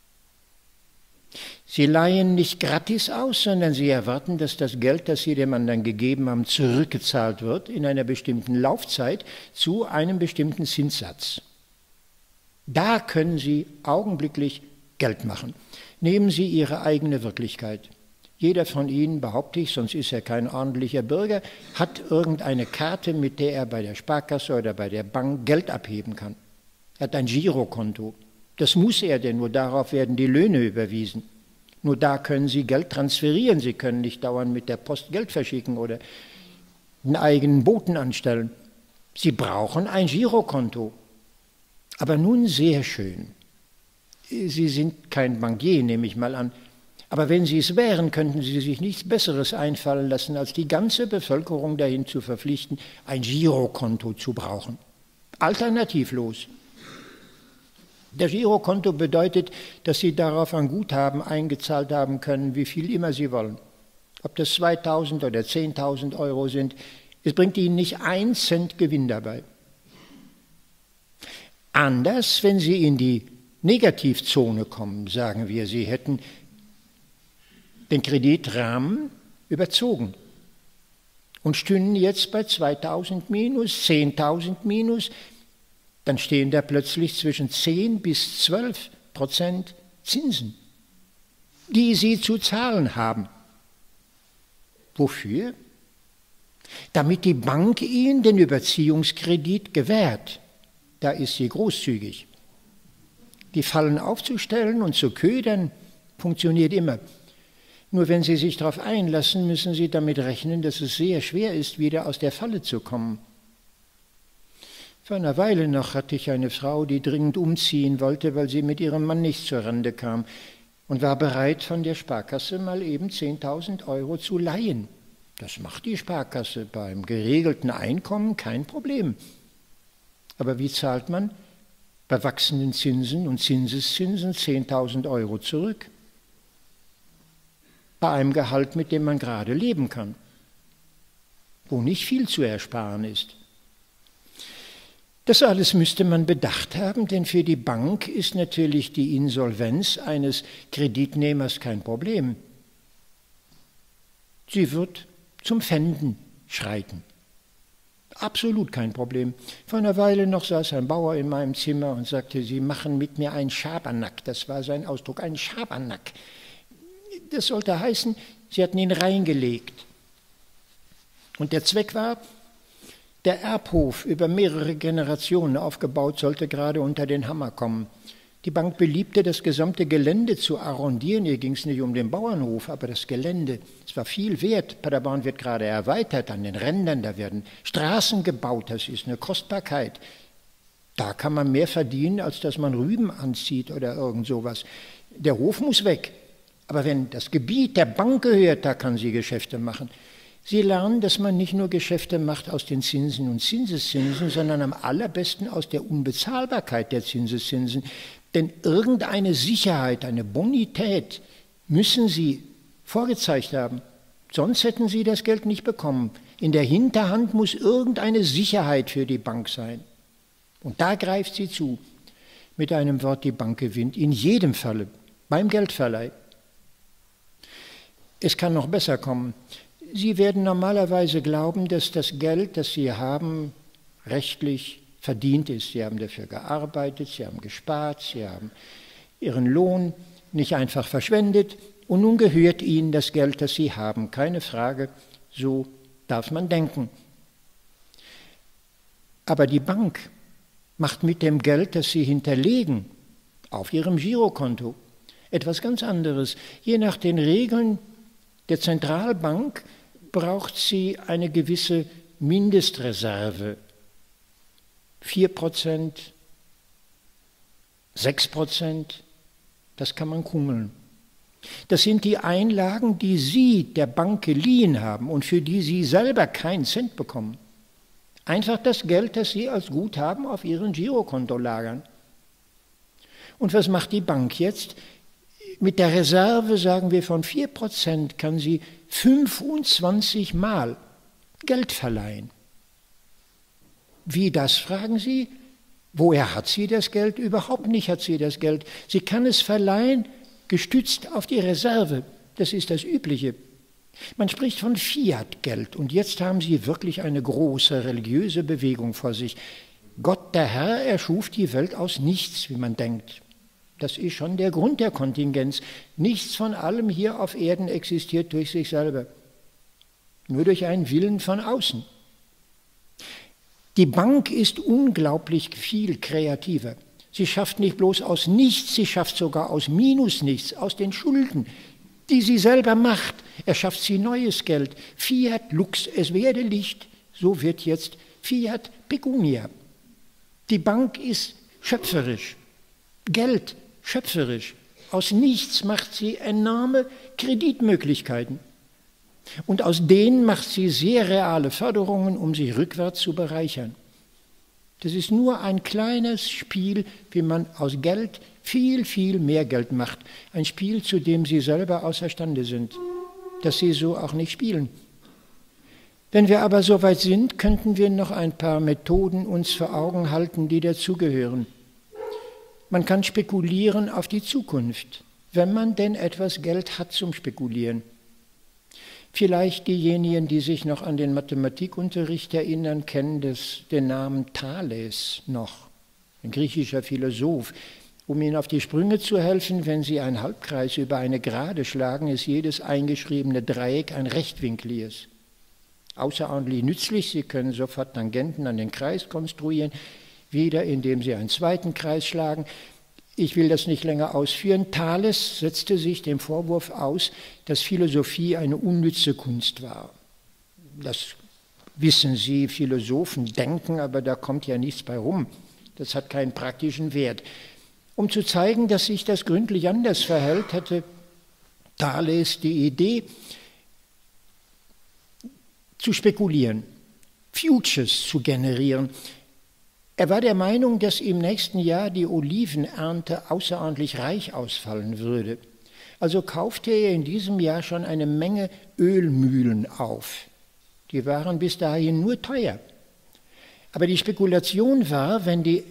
Speaker 1: Sie leihen nicht gratis aus, sondern Sie erwarten, dass das Geld, das Sie dem anderen gegeben haben, zurückgezahlt wird in einer bestimmten Laufzeit zu einem bestimmten Zinssatz. Da können Sie augenblicklich Geld machen. Nehmen Sie Ihre eigene Wirklichkeit. Jeder von Ihnen, behaupte ich, sonst ist er kein ordentlicher Bürger, hat irgendeine Karte, mit der er bei der Sparkasse oder bei der Bank Geld abheben kann. Er hat ein Girokonto. Das muss er, denn nur darauf werden die Löhne überwiesen. Nur da können Sie Geld transferieren. Sie können nicht dauernd mit der Post Geld verschicken oder einen eigenen Boten anstellen. Sie brauchen ein Girokonto. Aber nun sehr schön. Sie sind kein Bankier, nehme ich mal an. Aber wenn Sie es wären, könnten Sie sich nichts Besseres einfallen lassen, als die ganze Bevölkerung dahin zu verpflichten, ein Girokonto zu brauchen. Alternativlos. Das Girokonto bedeutet, dass Sie darauf ein Guthaben eingezahlt haben können, wie viel immer Sie wollen. Ob das 2.000 oder 10.000 Euro sind, es bringt Ihnen nicht 1 Cent Gewinn dabei. Anders, wenn Sie in die Negativzone kommen, sagen wir, Sie hätten den Kreditrahmen überzogen und stünden jetzt bei 2.000 minus, 10.000 minus, dann stehen da plötzlich zwischen 10 bis 12% Zinsen, die Sie zu zahlen haben. Wofür? Damit die Bank Ihnen den Überziehungskredit gewährt. Da ist sie großzügig. Die Fallen aufzustellen und zu ködern, funktioniert immer. Nur wenn Sie sich darauf einlassen, müssen Sie damit rechnen, dass es sehr schwer ist, wieder aus der Falle zu kommen. Vor einer Weile noch hatte ich eine Frau, die dringend umziehen wollte, weil sie mit ihrem Mann nicht zur Rande kam und war bereit, von der Sparkasse mal eben 10.000 Euro zu leihen. Das macht die Sparkasse beim geregelten Einkommen kein Problem. Aber wie zahlt man bei wachsenden Zinsen und Zinseszinsen 10.000 Euro zurück? Bei einem Gehalt, mit dem man gerade leben kann, wo nicht viel zu ersparen ist. Das alles müsste man bedacht haben, denn für die Bank ist natürlich die Insolvenz eines Kreditnehmers kein Problem. Sie wird zum Pfänden schreiten. Absolut kein Problem. Vor einer Weile noch saß ein Bauer in meinem Zimmer und sagte, Sie machen mit mir einen Schabernack. Das war sein Ausdruck, ein Schabernack. Das sollte heißen, Sie hatten ihn reingelegt. Und der Zweck war, der Erbhof über mehrere Generationen aufgebaut, sollte gerade unter den Hammer kommen. Die Bank beliebte, das gesamte Gelände zu arrondieren. Hier ging es nicht um den Bauernhof, aber das Gelände. Es war viel wert. Paderborn wird gerade erweitert an den Rändern. Da werden Straßen gebaut. Das ist eine Kostbarkeit. Da kann man mehr verdienen, als dass man Rüben anzieht oder irgend sowas. Der Hof muss weg. Aber wenn das Gebiet der Bank gehört, da kann sie Geschäfte machen. Sie lernen, dass man nicht nur Geschäfte macht aus den Zinsen und Zinseszinsen, sondern am allerbesten aus der Unbezahlbarkeit der Zinseszinsen. Denn irgendeine Sicherheit, eine Bonität müssen Sie vorgezeigt haben. Sonst hätten Sie das Geld nicht bekommen. In der Hinterhand muss irgendeine Sicherheit für die Bank sein. Und da greift sie zu. Mit einem Wort, die Bank gewinnt. In jedem Falle, beim Geldverleih. Es kann noch besser kommen. Sie werden normalerweise glauben, dass das Geld, das Sie haben, rechtlich verdient ist. Sie haben dafür gearbeitet, Sie haben gespart, Sie haben Ihren Lohn nicht einfach verschwendet und nun gehört Ihnen das Geld, das Sie haben. Keine Frage, so darf man denken. Aber die Bank macht mit dem Geld, das Sie hinterlegen, auf Ihrem Girokonto, etwas ganz anderes. Je nach den Regeln der Zentralbank braucht sie eine gewisse Mindestreserve. 4%, 6%, das kann man kummeln. Das sind die Einlagen, die Sie der Bank geliehen haben und für die Sie selber keinen Cent bekommen. Einfach das Geld, das Sie als Guthaben auf Ihrem Girokonto lagern. Und was macht die Bank jetzt? Mit der Reserve, sagen wir, von 4% kann sie 25 Mal Geld verleihen. Wie das, fragen Sie? Woher hat sie das Geld? Überhaupt nicht hat sie das Geld. Sie kann es verleihen, gestützt auf die Reserve. Das ist das Übliche. Man spricht von Fiat-Geld. Und jetzt haben Sie wirklich eine große religiöse Bewegung vor sich. Gott, der Herr, erschuf die Welt aus nichts, wie man denkt. Das ist schon der Grund der Kontingenz. Nichts von allem hier auf Erden existiert durch sich selber. Nur durch einen Willen von außen. Die Bank ist unglaublich viel kreativer. Sie schafft nicht bloß aus nichts, sie schafft sogar aus minus nichts, aus den Schulden, die sie selber macht. Erschafft sie neues Geld. Fiat lux, es werde Licht. So wird jetzt Fiat pecunia. Die Bank ist schöpferisch. Geld schöpferisch. Aus nichts macht sie enorme Kreditmöglichkeiten. Und aus denen macht sie sehr reale Förderungen, um sich rückwärts zu bereichern. Das ist nur ein kleines Spiel, wie man aus Geld viel, viel mehr Geld macht. Ein Spiel, zu dem Sie selber außerstande sind, dass Sie so auch nicht spielen. Wenn wir aber so weit sind, könnten wir noch ein paar Methoden uns vor Augen halten, die dazugehören. Man kann spekulieren auf die Zukunft, wenn man denn etwas Geld hat zum Spekulieren. Vielleicht diejenigen, die sich noch an den Mathematikunterricht erinnern, kennen den Namen Thales noch, ein griechischer Philosoph. Um Ihnen auf die Sprünge zu helfen, wenn Sie einen Halbkreis über eine Gerade schlagen, ist jedes eingeschriebene Dreieck ein rechtwinkliges. Außerordentlich nützlich, Sie können sofort Tangenten an den Kreis konstruieren, wieder indem Sie einen zweiten Kreis schlagen. Ich will das nicht länger ausführen. Thales setzte sich dem Vorwurf aus, dass Philosophie eine unnütze Kunst war. Das wissen Sie, Philosophen denken, aber da kommt ja nichts bei rum. Das hat keinen praktischen Wert. Um zu zeigen, dass sich das gründlich anders verhält, hatte Thales die Idee, zu spekulieren, Futures zu generieren. Er war der Meinung, dass im nächsten Jahr die Olivenernte außerordentlich reich ausfallen würde. Also kaufte er in diesem Jahr schon eine Menge Ölmühlen auf. Die waren bis dahin nur teuer. Aber die Spekulation war, wenn die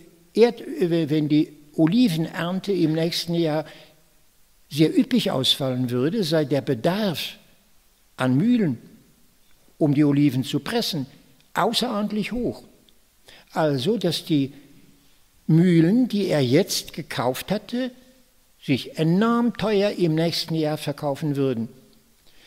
Speaker 1: Olivenernte im nächsten Jahr sehr üppig ausfallen würde, sei der Bedarf an Mühlen, um die Oliven zu pressen, außerordentlich hoch. Also, dass die Mühlen, die er jetzt gekauft hatte, sich enorm teuer im nächsten Jahr verkaufen würden.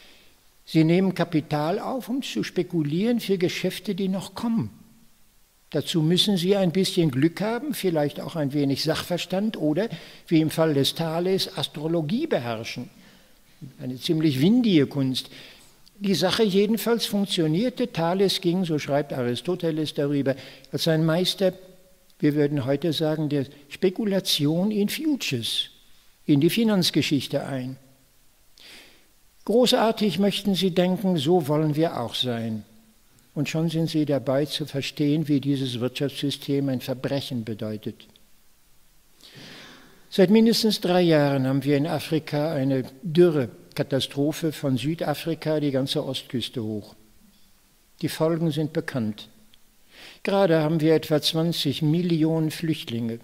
Speaker 1: Sie nehmen Kapital auf, um zu spekulieren für Geschäfte, die noch kommen. Dazu müssen Sie ein bisschen Glück haben, vielleicht auch ein wenig Sachverstand oder, wie im Fall des Thales, Astrologie beherrschen. Eine ziemlich windige Kunst. Die Sache jedenfalls funktionierte. Thales ging, so schreibt Aristoteles darüber, als ein Meister, wir würden heute sagen, der Spekulation in Futures, in die Finanzgeschichte ein. Großartig möchten Sie denken, so wollen wir auch sein. Und schon sind Sie dabei zu verstehen, wie dieses Wirtschaftssystem ein Verbrechen bedeutet. Seit mindestens 3 Jahren haben wir in Afrika eine Dürrekatastrophe von Südafrika die ganze Ostküste hoch. Die Folgen sind bekannt. Gerade haben wir etwa 20 Millionen Flüchtlinge.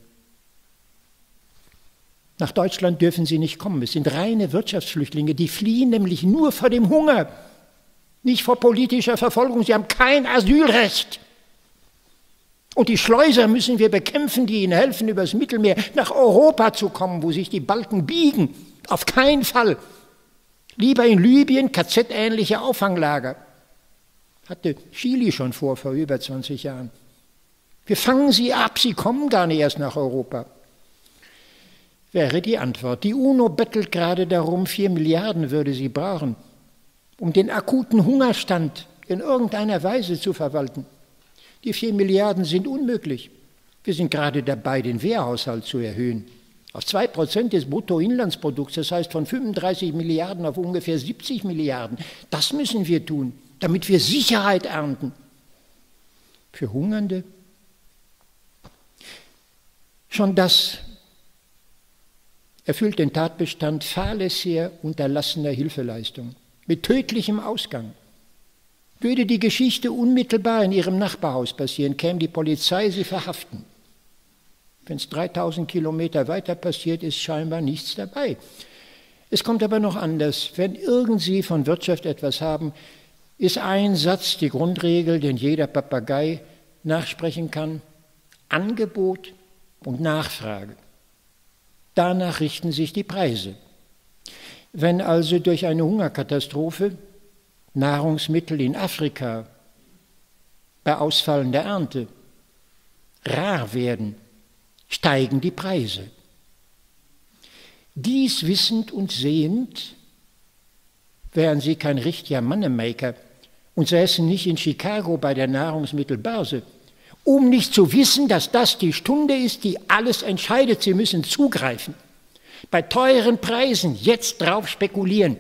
Speaker 1: Nach Deutschland dürfen sie nicht kommen. Es sind reine Wirtschaftsflüchtlinge, die fliehen nämlich nur vor dem Hunger, nicht vor politischer Verfolgung. Sie haben kein Asylrecht. Und die Schleuser müssen wir bekämpfen, die ihnen helfen, übers Mittelmeer nach Europa zu kommen, wo sich die Balken biegen. Auf keinen Fall. Lieber in Libyen KZ-ähnliche Auffanglager. Hatte Chile schon vor über 20 Jahren. Wir fangen sie ab, sie kommen gar nicht erst nach Europa. Wäre die Antwort. Die UNO bettelt gerade darum, 4 Milliarden würde sie brauchen, um den akuten Hungerstand in irgendeiner Weise zu verwalten. Die 4 Milliarden sind unmöglich. Wir sind gerade dabei, den Wehrhaushalt zu erhöhen. Auf 2% des Bruttoinlandsprodukts, das heißt von 35 Milliarden auf ungefähr 70 Milliarden. Das müssen wir tun, damit wir Sicherheit ernten. Für Hungernde. Schon das erfüllt den Tatbestand fahrlässiger, unterlassener Hilfeleistung mit tödlichem Ausgang. Würde die Geschichte unmittelbar in Ihrem Nachbarhaus passieren, käme die Polizei Sie verhaften. Wenn es 3000 Kilometer weiter passiert, ist scheinbar nichts dabei. Es kommt aber noch anders. Wenn irgend Sie von Wirtschaft etwas haben, ist ein Satz die Grundregel, den jeder Papagei nachsprechen kann: Angebot und Nachfrage. Danach richten sich die Preise. Wenn also durch eine Hungerkatastrophe Nahrungsmittel in Afrika bei ausfallender Ernte rar werden, steigen die Preise. Dies wissend und sehend wären Sie kein richtiger Moneymaker und säßen nicht in Chicago bei der Nahrungsmittelbörse, um nicht zu wissen, dass das die Stunde ist, die alles entscheidet. Sie müssen zugreifen. Bei teuren Preisen jetzt drauf spekulieren.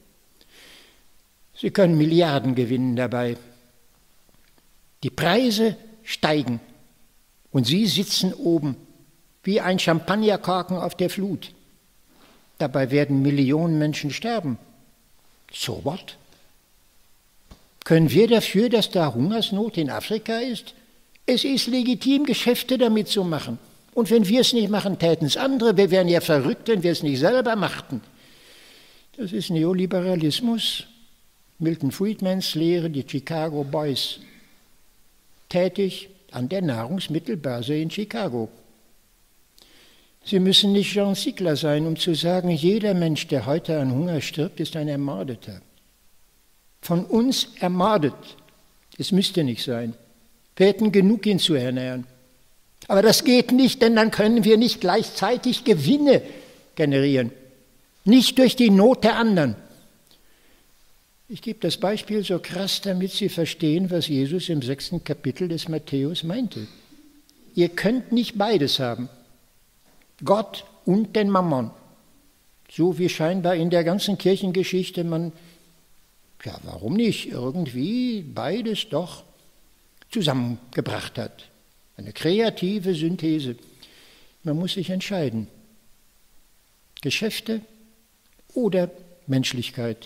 Speaker 1: Sie können Milliarden gewinnen dabei. Die Preise steigen und Sie sitzen oben wie ein Champagnerkorken auf der Flut. Dabei werden Millionen Menschen sterben. So what? Können wir dafür, dass da Hungersnot in Afrika ist? Es ist legitim, Geschäfte damit zu machen. Und wenn wir es nicht machen, täten es andere. Wir wären ja verrückt, wenn wir es nicht selber machten. Das ist Neoliberalismus. Milton Friedmans Lehre, die Chicago Boys. Tätig an der Nahrungsmittelbörse in Chicago. Sie müssen nicht Jean Ziegler sein, um zu sagen, jeder Mensch, der heute an Hunger stirbt, ist ein Ermordeter. Von uns ermordet. Es müsste nicht sein. Wir hätten genug, ihn zu ernähren. Aber das geht nicht, denn dann können wir nicht gleichzeitig Gewinne generieren. Nicht durch die Not der anderen. Ich gebe das Beispiel so krass, damit Sie verstehen, was Jesus im 6. Kapitel des Matthäus meinte. Ihr könnt nicht beides haben. Gott und den Mammon. So wie scheinbar in der ganzen Kirchengeschichte man, ja warum nicht, irgendwie beides doch zusammengebracht hat. Eine kreative Synthese. Man muss sich entscheiden. Geschäfte oder Menschlichkeit.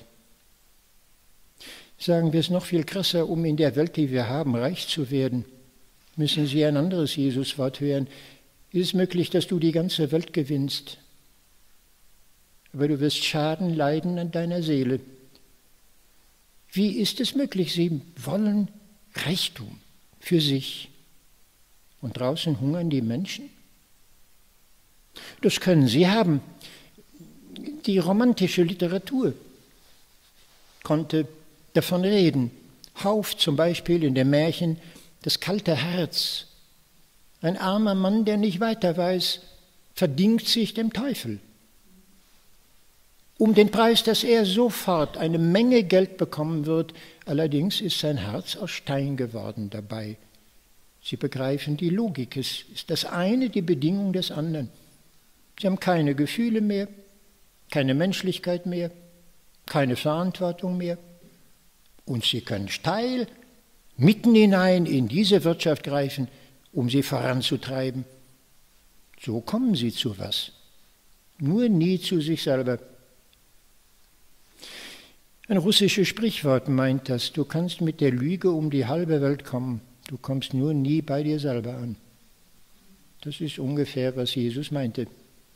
Speaker 1: Sagen wir es noch viel krasser, um in der Welt, die wir haben, reich zu werden, müssen Sie ein anderes Jesuswort hören. Ist es möglich, dass du die ganze Welt gewinnst, aber du wirst Schaden leiden an deiner Seele? Wie ist es möglich? Sie wollen Reichtum für sich und draußen hungern die Menschen? Das können sie haben. Die romantische Literatur konnte davon reden. Hauff zum Beispiel in dem Märchen Das kalte Herz Ein armer Mann, der nicht weiter weiß, verdingt sich dem Teufel. Um den Preis, dass er sofort eine Menge Geld bekommen wird, allerdings ist sein Herz aus Stein geworden dabei. Sie begreifen die Logik, es ist das eine die Bedingung des anderen. Sie haben keine Gefühle mehr, keine Menschlichkeit mehr, keine Verantwortung mehr. Und sie können steil mitten hinein in diese Wirtschaft greifen, um sie voranzutreiben. So kommen sie zu was, nur nie zu sich selber. Ein russisches Sprichwort meint das: Du kannst mit der Lüge um die halbe Welt kommen, du kommst nur nie bei dir selber an. Das ist ungefähr, was Jesus meinte.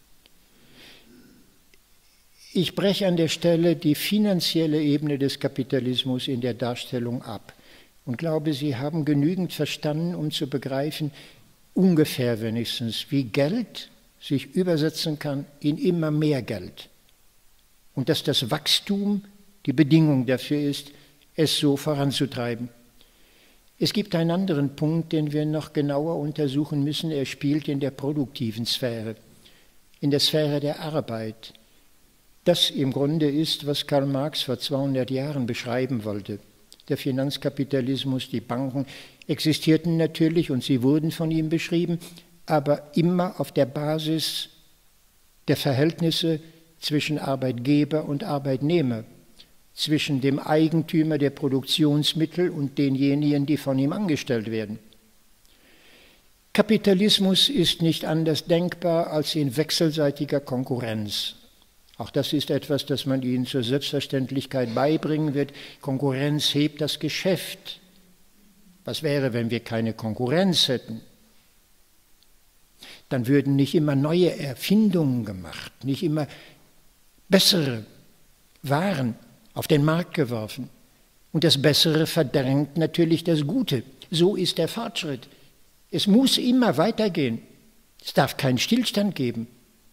Speaker 1: Ich breche an der Stelle die finanzielle Ebene des Kapitalismus in der Darstellung ab und glaube, Sie haben genügend verstanden, um zu begreifen, ungefähr wenigstens, wie Geld sich übersetzen kann in immer mehr Geld und dass das Wachstum die Bedingung dafür ist, es so voranzutreiben. Es gibt einen anderen Punkt, den wir noch genauer untersuchen müssen. Er spielt in der produktiven Sphäre, in der Sphäre der Arbeit. Das im Grunde ist, was Karl Marx vor 200 Jahren beschreiben wollte. Der Finanzkapitalismus, die Banken existierten natürlich und sie wurden von ihm beschrieben, aber immer auf der Basis der Verhältnisse zwischen Arbeitgeber und Arbeitnehmer, zwischen dem Eigentümer der Produktionsmittel und denjenigen, die von ihm angestellt werden. Kapitalismus ist nicht anders denkbar als in wechselseitiger Konkurrenz. Auch das ist etwas, das man ihnen zur Selbstverständlichkeit beibringen wird. Konkurrenz hebt das Geschäft. Was wäre, wenn wir keine Konkurrenz hätten? Dann würden nicht immer neue Erfindungen gemacht, nicht immer bessere Waren auf den Markt geworfen. Und das Bessere verdrängt natürlich das Gute. So ist der Fortschritt. Es muss immer weitergehen. Es darf keinen Stillstand geben.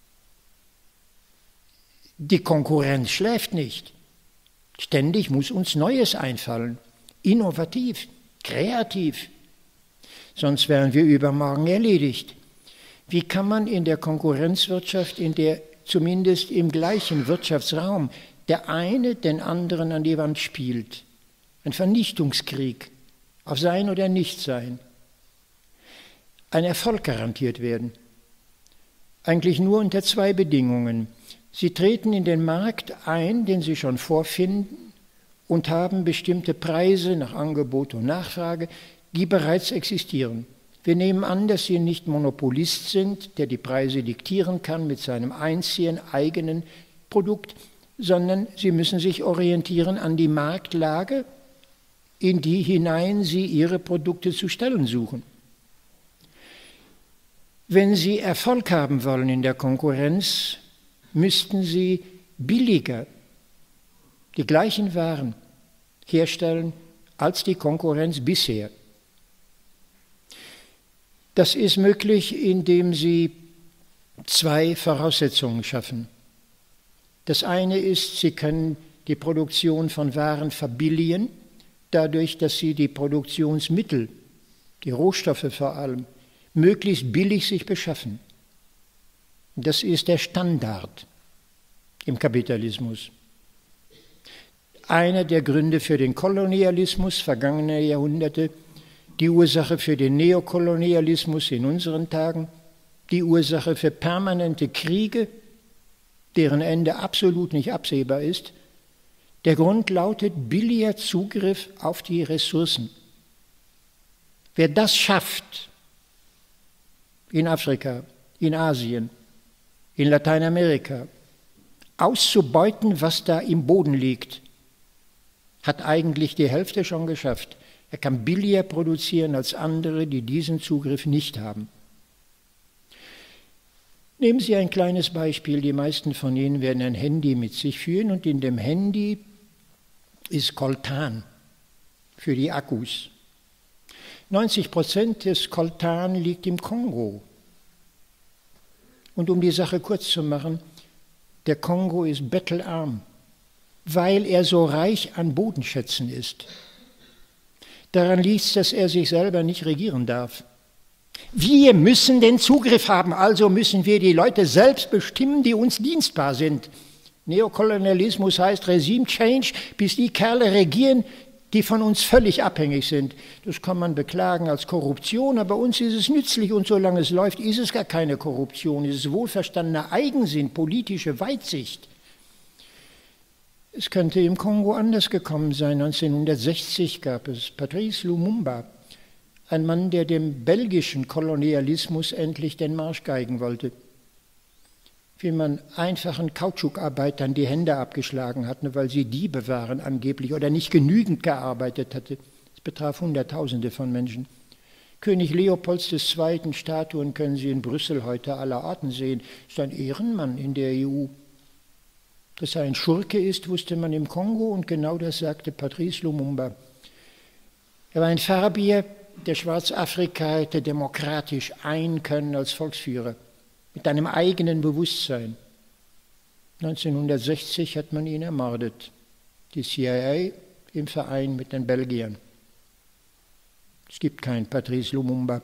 Speaker 1: Die Konkurrenz schläft nicht. Ständig muss uns Neues einfallen. Innovativ, kreativ. Sonst wären wir übermorgen erledigt. Wie kann man in der Konkurrenzwirtschaft, in der zumindest im gleichen Wirtschaftsraum der eine den anderen an die Wand spielt? Ein Vernichtungskrieg auf Sein oder Nichtsein. Ein Erfolg garantiert werden. Eigentlich nur unter zwei Bedingungen. Sie treten in den Markt ein, den sie schon vorfinden, und haben bestimmte Preise nach Angebot und Nachfrage, die bereits existieren. Wir nehmen an, dass sie nicht Monopolist sind, der die Preise diktieren kann mit seinem einzigen eigenen Produkt, sondern sie müssen sich orientieren an die Marktlage, in die hinein sie ihre Produkte zu stellen suchen. Wenn sie Erfolg haben wollen in der Konkurrenz, müssten sie billiger die gleichen Waren herstellen als die Konkurrenz bisher. Das ist möglich, indem sie zwei Voraussetzungen schaffen. Das eine ist, sie können die Produktion von Waren verbilligen, dadurch, dass sie die Produktionsmittel, die Rohstoffe vor allem, möglichst billig sich beschaffen. Das ist der Standard im Kapitalismus. Einer der Gründe für den Kolonialismus vergangener Jahrhunderte, die Ursache für den Neokolonialismus in unseren Tagen, die Ursache für permanente Kriege, deren Ende absolut nicht absehbar ist. Der Grund lautet billiger Zugriff auf die Ressourcen. Wer das schafft, in Afrika, in Asien, in Lateinamerika, auszubeuten, was da im Boden liegt, hat eigentlich die Hälfte schon geschafft. Er kann billiger produzieren als andere, die diesen Zugriff nicht haben. Nehmen Sie ein kleines Beispiel. Die meisten von Ihnen werden ein Handy mit sich führen und in dem Handy ist Coltan für die Akkus. 90% des Coltan liegt im Kongo. Und um die Sache kurz zu machen, der Kongo ist bettelarm, weil er so reich an Bodenschätzen ist. Daran liegt es, dass er sich selber nicht regieren darf. Wir müssen den Zugriff haben, also müssen wir die Leute selbst bestimmen, die uns dienstbar sind. Neokolonialismus heißt Regime Change, bis die Kerle regieren, die von uns völlig abhängig sind. Das kann man beklagen als Korruption, aber uns ist es nützlich und solange es läuft, ist es gar keine Korruption, es ist wohlverstandener Eigensinn, politische Weitsicht. Es könnte im Kongo anders gekommen sein. 1960 gab es Patrice Lumumba, ein Mann, der dem belgischen Kolonialismus endlich den Marsch geigen wollte. Wie man einfachen Kautschukarbeitern die Hände abgeschlagen hatte, weil sie Diebe waren angeblich oder nicht genügend gearbeitet hatte. Das betraf Hunderttausende von Menschen. König Leopolds II. Statuen können Sie in Brüssel heute aller Orten sehen. Ist ein Ehrenmann in der EU. Dass er ein Schurke ist, wusste man im Kongo und genau das sagte Patrice Lumumba. Er war ein Farbier, der Schwarzafrika hätte demokratisch ein können als Volksführer, mit einem eigenen Bewusstsein. 1960 hat man ihn ermordet, die CIA im Verein mit den Belgiern. Es gibt keinen Patrice Lumumba.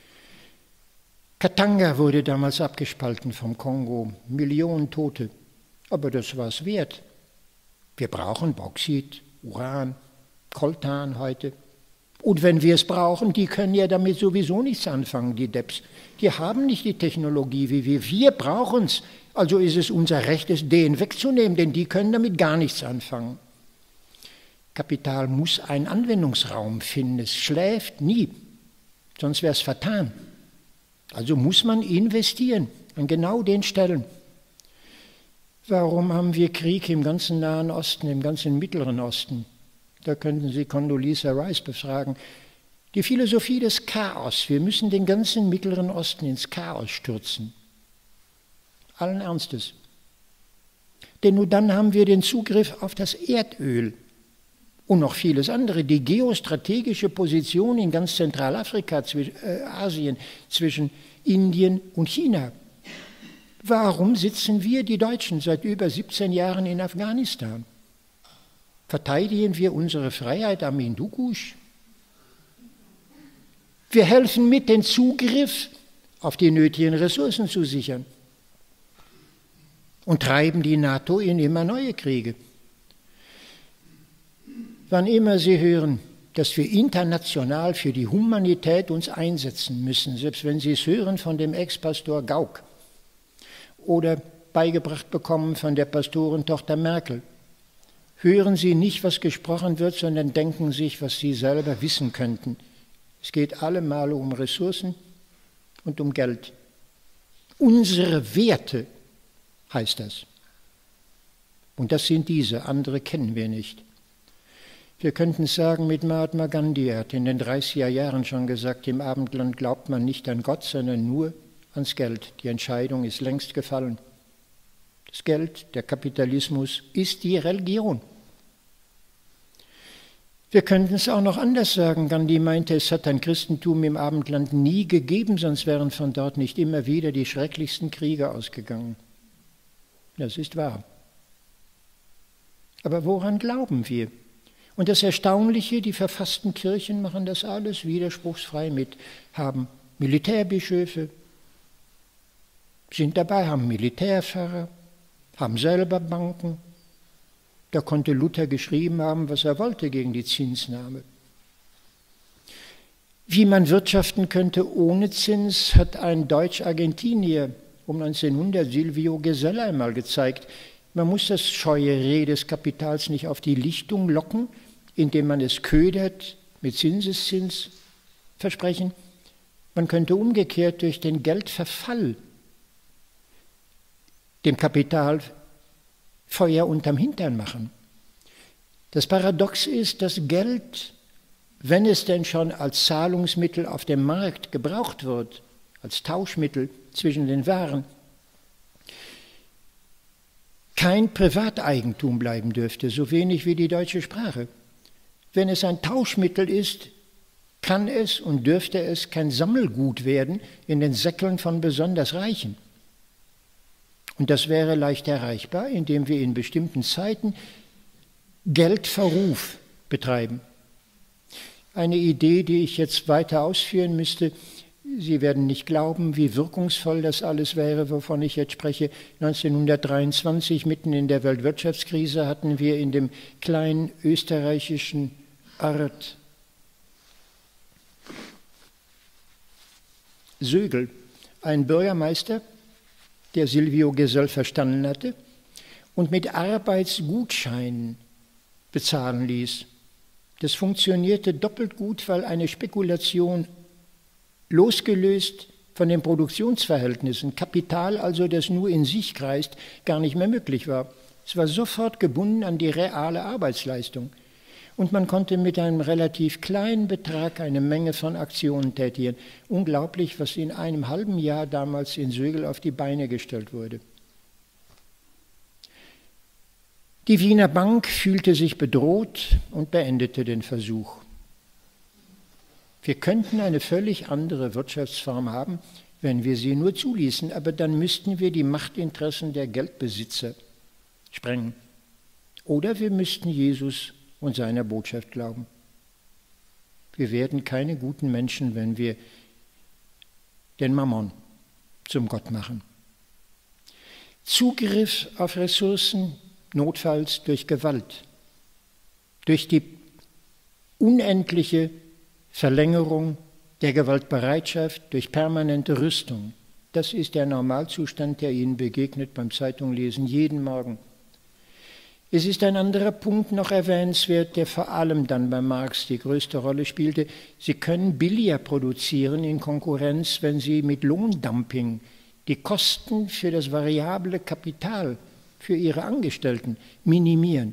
Speaker 1: Katanga wurde damals abgespalten vom Kongo, Millionen Tote. Aber das war es wert. Wir brauchen Bauxit, Uran, Coltan heute. Und wenn wir es brauchen, die können ja damit sowieso nichts anfangen, die Depps. Die haben nicht die Technologie wie wir. Wir brauchen es. Also ist es unser Recht, es denen wegzunehmen, denn die können damit gar nichts anfangen. Kapital muss einen Anwendungsraum finden. Es schläft nie, sonst wäre es vertan. Also muss man investieren an genau den Stellen. Warum haben wir Krieg im ganzen Nahen Osten, im ganzen Mittleren Osten? Da könnten Sie Condoleezza Rice befragen. Die Philosophie des Chaos. Wir müssen den ganzen Mittleren Osten ins Chaos stürzen. Allen Ernstes. Denn nur dann haben wir den Zugriff auf das Erdöl und noch vieles andere. Die geostrategische Position in ganz Zentralafrika, Asien, zwischen Indien und China. Warum sitzen wir, die Deutschen, seit über 17 Jahren in Afghanistan? Verteidigen wir unsere Freiheit am Hindukusch? Wir helfen mit, den Zugriff auf die nötigen Ressourcen zu sichern und treiben die NATO in immer neue Kriege. Wann immer Sie hören, dass wir international für die Humanität uns einsetzen müssen, selbst wenn Sie es hören von dem Ex-Pastor Gauck, oder beigebracht bekommen von der Pastorentochter Merkel. Hören Sie nicht, was gesprochen wird, sondern denken sich, was Sie selber wissen könnten. Es geht allemal um Ressourcen und um Geld. Unsere Werte heißt das. Und das sind diese, andere kennen wir nicht. Wir könnten sagen mit Mahatma Gandhi, er hat in den 30er Jahren schon gesagt, im Abendland glaubt man nicht an Gott, sondern nur ans Geld. Die Entscheidung ist längst gefallen. Das Geld, der Kapitalismus, ist die Religion. Wir könnten es auch noch anders sagen. Gandhi meinte, es hat ein Christentum im Abendland nie gegeben, sonst wären von dort nicht immer wieder die schrecklichsten Kriege ausgegangen. Das ist wahr. Aber woran glauben wir? Und das Erstaunliche, die verfassten Kirchen machen das alles widerspruchsfrei mit, haben Militärbischöfe, sind dabei, haben Militärpfarrer, haben selber Banken. Da konnte Luther geschrieben haben, was er wollte gegen die Zinsnahme. Wie man wirtschaften könnte ohne Zins, hat ein Deutsch-Argentinier um 1900, Silvio Gesell, einmal gezeigt. Man muss das scheue Reh des Kapitals nicht auf die Lichtung locken, indem man es ködert mit Zinseszinsversprechen. Man könnte umgekehrt durch den Geldverfall dem Kapital Feuer unterm Hintern machen. Das Paradox ist, dass Geld, wenn es denn schon als Zahlungsmittel auf dem Markt gebraucht wird, als Tauschmittel zwischen den Waren, kein Privateigentum bleiben dürfte, so wenig wie die deutsche Sprache. Wenn es ein Tauschmittel ist, kann es und dürfte es kein Sammelgut werden in den Säckeln von besonders Reichen. Und das wäre leicht erreichbar, indem wir in bestimmten Zeiten Geldverruf betreiben. Eine Idee, die ich jetzt weiter ausführen müsste, Sie werden nicht glauben, wie wirkungsvoll das alles wäre, wovon ich jetzt spreche. 1923, mitten in der Weltwirtschaftskrise, hatten wir in dem kleinen österreichischen Ort Sögel einen Bürgermeister, der Silvio Gesell verstanden hatte und mit Arbeitsgutscheinen bezahlen ließ. Das funktionierte doppelt gut, weil eine Spekulation losgelöst von den Produktionsverhältnissen, Kapital also, das nur in sich kreist, gar nicht mehr möglich war. Es war sofort gebunden an die reale Arbeitsleistung. Und man konnte mit einem relativ kleinen Betrag eine Menge von Aktionen tätigen. Unglaublich, was in einem halben Jahr damals in Sögel auf die Beine gestellt wurde. Die Wiener Bank fühlte sich bedroht und beendete den Versuch. Wir könnten eine völlig andere Wirtschaftsform haben, wenn wir sie nur zuließen, aber dann müssten wir die Machtinteressen der Geldbesitzer sprengen. Oder wir müssten Jesus und seiner Botschaft glauben. Wir werden keine guten Menschen, wenn wir den Mammon zum Gott machen. Zugriff auf Ressourcen, notfalls durch Gewalt, durch die unendliche Verlängerung der Gewaltbereitschaft, durch permanente Rüstung. Das ist der Normalzustand, der Ihnen begegnet beim Zeitunglesen jeden Morgen. Es ist ein anderer Punkt noch erwähnenswert, der vor allem dann bei Marx die größte Rolle spielte. Sie können billiger produzieren in Konkurrenz, wenn Sie mit Lohndumping die Kosten für das variable Kapital für Ihre Angestellten minimieren.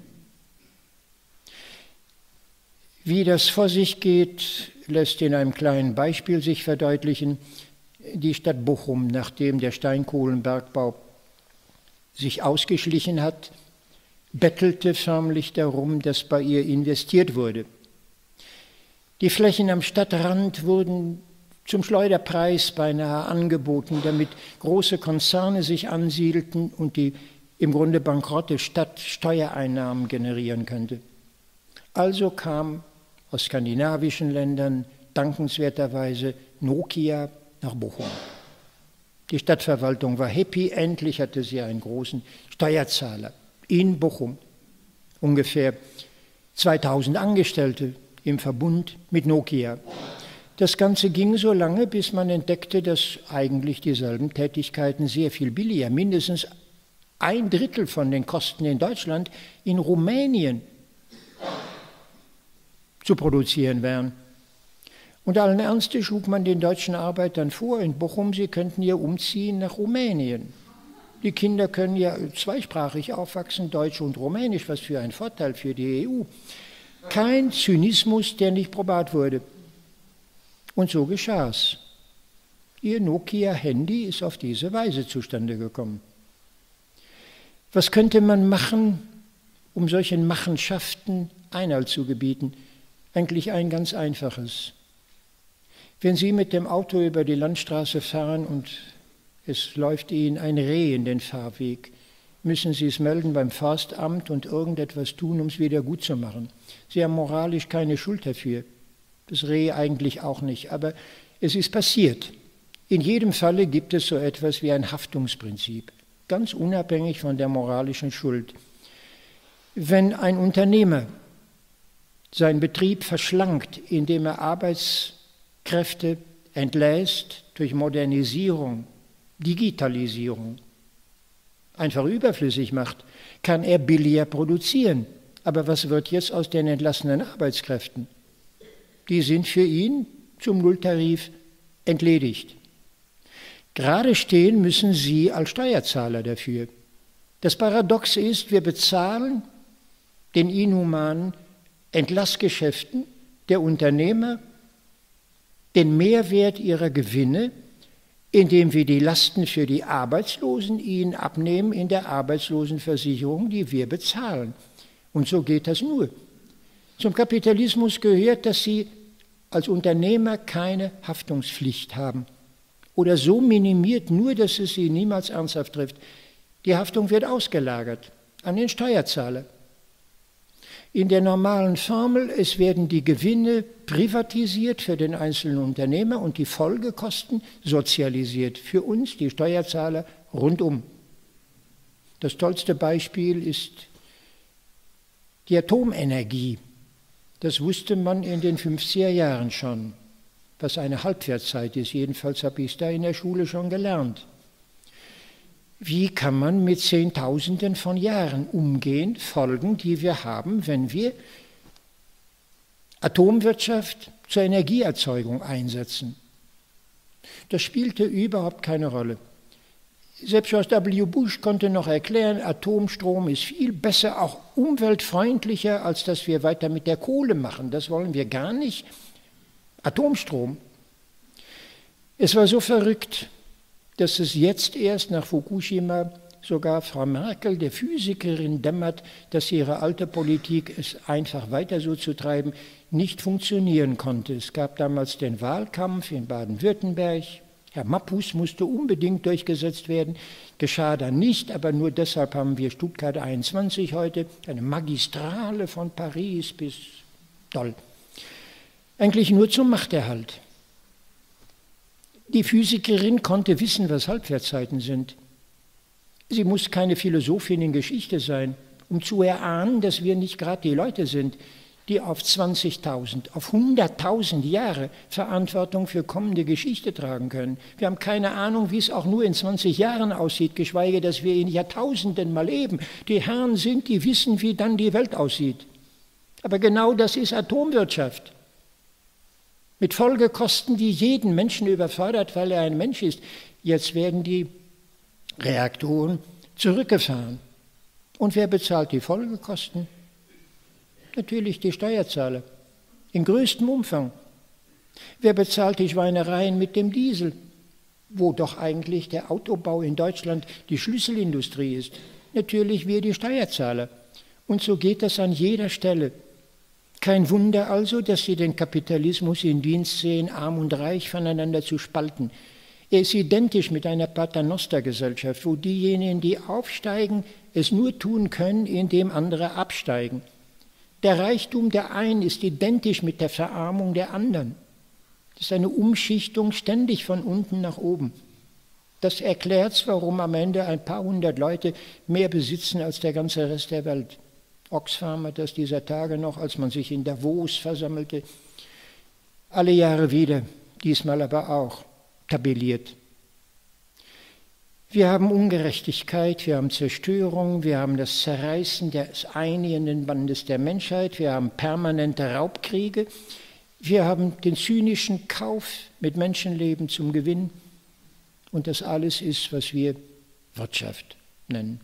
Speaker 1: Wie das vor sich geht, lässt in einem kleinen Beispiel sich verdeutlichen. Die Stadt Bochum, nachdem der Steinkohlenbergbau sich ausgeschlichen hat, bettelte förmlich darum, dass bei ihr investiert wurde. Die Flächen am Stadtrand wurden zum Schleuderpreis beinahe angeboten, damit große Konzerne sich ansiedelten und die im Grunde bankrotte Stadt Steuereinnahmen generieren könnte. Also kam aus skandinavischen Ländern dankenswerterweise Nokia nach Bochum. Die Stadtverwaltung war happy, endlich hatte sie einen großen Steuerzahler in Bochum. Ungefähr 2000 Angestellte im Verbund mit Nokia. Das Ganze ging so lange, bis man entdeckte, dass eigentlich dieselben Tätigkeiten sehr viel billiger, mindestens 1/3 von den Kosten in Deutschland, in Rumänien zu produzieren wären. Und allen Ernstes schlug man den deutschen Arbeitern vor, in Bochum, sie könnten ja umziehen nach Rumänien. Die Kinder können ja zweisprachig aufwachsen, Deutsch und Rumänisch, was für ein Vorteil für die EU. Kein Zynismus, der nicht probat wurde. Und so geschah es. Ihr Nokia-Handy ist auf diese Weise zustande gekommen. Was könnte man machen, um solchen Machenschaften Einhalt zu gebieten? Eigentlich ein ganz einfaches. Wenn Sie mit dem Auto über die Landstraße fahren und es läuft Ihnen ein Reh in den Fahrweg, müssen Sie es melden beim Forstamt und irgendetwas tun, um es wieder gut zu machen. Sie haben moralisch keine Schuld dafür. Das Reh eigentlich auch nicht, aber es ist passiert. In jedem Falle gibt es so etwas wie ein Haftungsprinzip, ganz unabhängig von der moralischen Schuld. Wenn ein Unternehmer seinen Betrieb verschlankt, indem er Arbeitskräfte entlässt durch Modernisierung, Digitalisierung, einfach überflüssig macht, kann er billiger produzieren. Aber was wird jetzt aus den entlassenen Arbeitskräften? Die sind für ihn zum Nulltarif entledigt. Gerade stehen müssen Sie als Steuerzahler dafür. Das Paradoxe ist, wir bezahlen den inhumanen Entlassgeschäften der Unternehmer den Mehrwert ihrer Gewinne, indem wir die Lasten für die Arbeitslosen ihnen abnehmen in der Arbeitslosenversicherung, die wir bezahlen. Und so geht das nur. Zum Kapitalismus gehört, dass Sie als Unternehmer keine Haftungspflicht haben oder so minimiert, nur dass es Sie niemals ernsthaft trifft. Die Haftung wird ausgelagert an den Steuerzahler. In der normalen Formel, es werden die Gewinne privatisiert für den einzelnen Unternehmer und die Folgekosten sozialisiert für uns, die Steuerzahler, rundum. Das tollste Beispiel ist die Atomenergie. Das wusste man in den 50er Jahren schon, was eine Halbwertszeit ist. Jedenfalls habe ich es da in der Schule schon gelernt. Wie kann man mit Zehntausenden von Jahren umgehen, Folgen, die wir haben, wenn wir Atomwirtschaft zur Energieerzeugung einsetzen? Das spielte überhaupt keine Rolle. Selbst George W. Bush konnte noch erklären, Atomstrom ist viel besser, auch umweltfreundlicher, als dass wir weiter mit der Kohle machen. Das wollen wir gar nicht. Atomstrom. Es war so verrückt, dass es jetzt erst nach Fukushima sogar Frau Merkel, der Physikerin, dämmert, dass ihre alte Politik, es einfach weiter so zu treiben, nicht funktionieren konnte. Es gab damals den Wahlkampf in Baden-Württemberg. Herr Mappus musste unbedingt durchgesetzt werden, geschah dann nicht, aber nur deshalb haben wir Stuttgart 21 heute, eine Magistrale von Paris bis toll. Eigentlich nur zum Machterhalt. Die Physikerin konnte wissen, was Halbwertszeiten sind. Sie muss keine Philosophin in Geschichte sein, um zu erahnen, dass wir nicht gerade die Leute sind, die auf 20.000, auf 100.000 Jahre Verantwortung für kommende Geschichte tragen können. Wir haben keine Ahnung, wie es auch nur in 20 Jahren aussieht, geschweige, dass wir in Jahrtausenden mal leben. Die Herren sind, die wissen, wie dann die Welt aussieht. Aber genau das ist Atomwirtschaft. Mit Folgekosten, die jeden Menschen überfordert, weil er ein Mensch ist. Jetzt werden die Reaktoren zurückgefahren. Und wer bezahlt die Folgekosten? Natürlich die Steuerzahler, in größtem Umfang. Wer bezahlt die Schweinereien mit dem Diesel, wo doch eigentlich der Autobau in Deutschland die Schlüsselindustrie ist? Natürlich wir, die Steuerzahler. Und so geht das an jeder Stelle. Kein Wunder also, dass sie den Kapitalismus in Dienst sehen, arm und reich voneinander zu spalten. Er ist identisch mit einer Paternostergesellschaft, wo diejenigen, die aufsteigen, es nur tun können, indem andere absteigen. Der Reichtum der einen ist identisch mit der Verarmung der anderen. Das ist eine Umschichtung ständig von unten nach oben. Das erklärt, warum am Ende ein paar hundert Leute mehr besitzen als der ganze Rest der Welt. Oxfam hat das dieser Tage noch, als man sich in Davos versammelte, alle Jahre wieder, diesmal aber auch, tabelliert. Wir haben Ungerechtigkeit, wir haben Zerstörung, wir haben das Zerreißen des einenden Bandes der Menschheit, wir haben permanente Raubkriege, wir haben den zynischen Kauf mit Menschenleben zum Gewinn und das alles ist, was wir Wirtschaft nennen.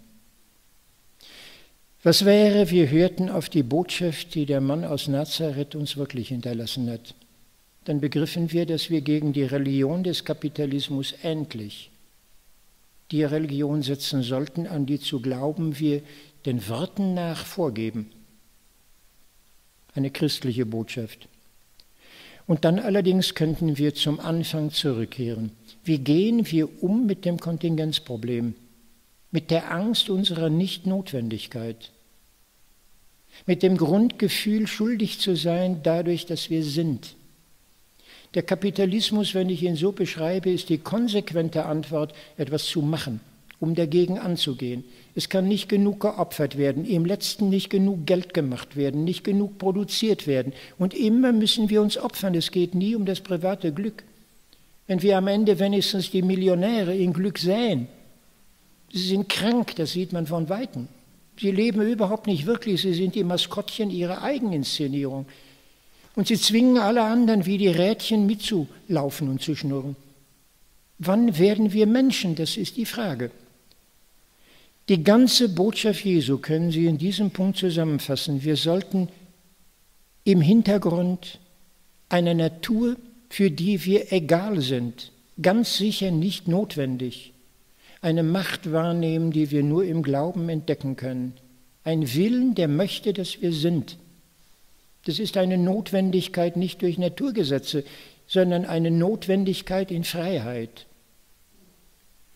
Speaker 1: Was wäre, wir hörten auf die Botschaft, die der Mann aus Nazareth uns wirklich hinterlassen hat. Dann begriffen wir, dass wir gegen die Religion des Kapitalismus endlich die Religion setzen sollten, an die zu glauben wir den Worten nach vorgeben. Eine christliche Botschaft. Und dann allerdings könnten wir zum Anfang zurückkehren. Wie gehen wir um mit dem Kontingenzproblem? Mit der Angst unserer Nichtnotwendigkeit? Mit dem Grundgefühl, schuldig zu sein, dadurch, dass wir sind? Der Kapitalismus, wenn ich ihn so beschreibe, ist die konsequente Antwort, etwas zu machen, um dagegen anzugehen. Es kann nicht genug geopfert werden, im Letzten nicht genug Geld gemacht werden, nicht genug produziert werden. Und immer müssen wir uns opfern, es geht nie um das private Glück. Wenn wir am Ende wenigstens die Millionäre in Glück säen, sie sind krank, das sieht man von Weitem. Sie leben überhaupt nicht wirklich, sie sind die Maskottchen ihrer Eigeninszenierung. Und sie zwingen alle anderen wie die Rädchen mitzulaufen und zu schnurren. Wann werden wir Menschen? Das ist die Frage. Die ganze Botschaft Jesu können Sie in diesem Punkt zusammenfassen. Wir sollten im Hintergrund einer Natur, für die wir egal sind, ganz sicher nicht notwendig, eine Macht wahrnehmen, die wir nur im Glauben entdecken können. Ein Willen, der möchte, dass wir sind. Das ist eine Notwendigkeit nicht durch Naturgesetze, sondern eine Notwendigkeit in Freiheit.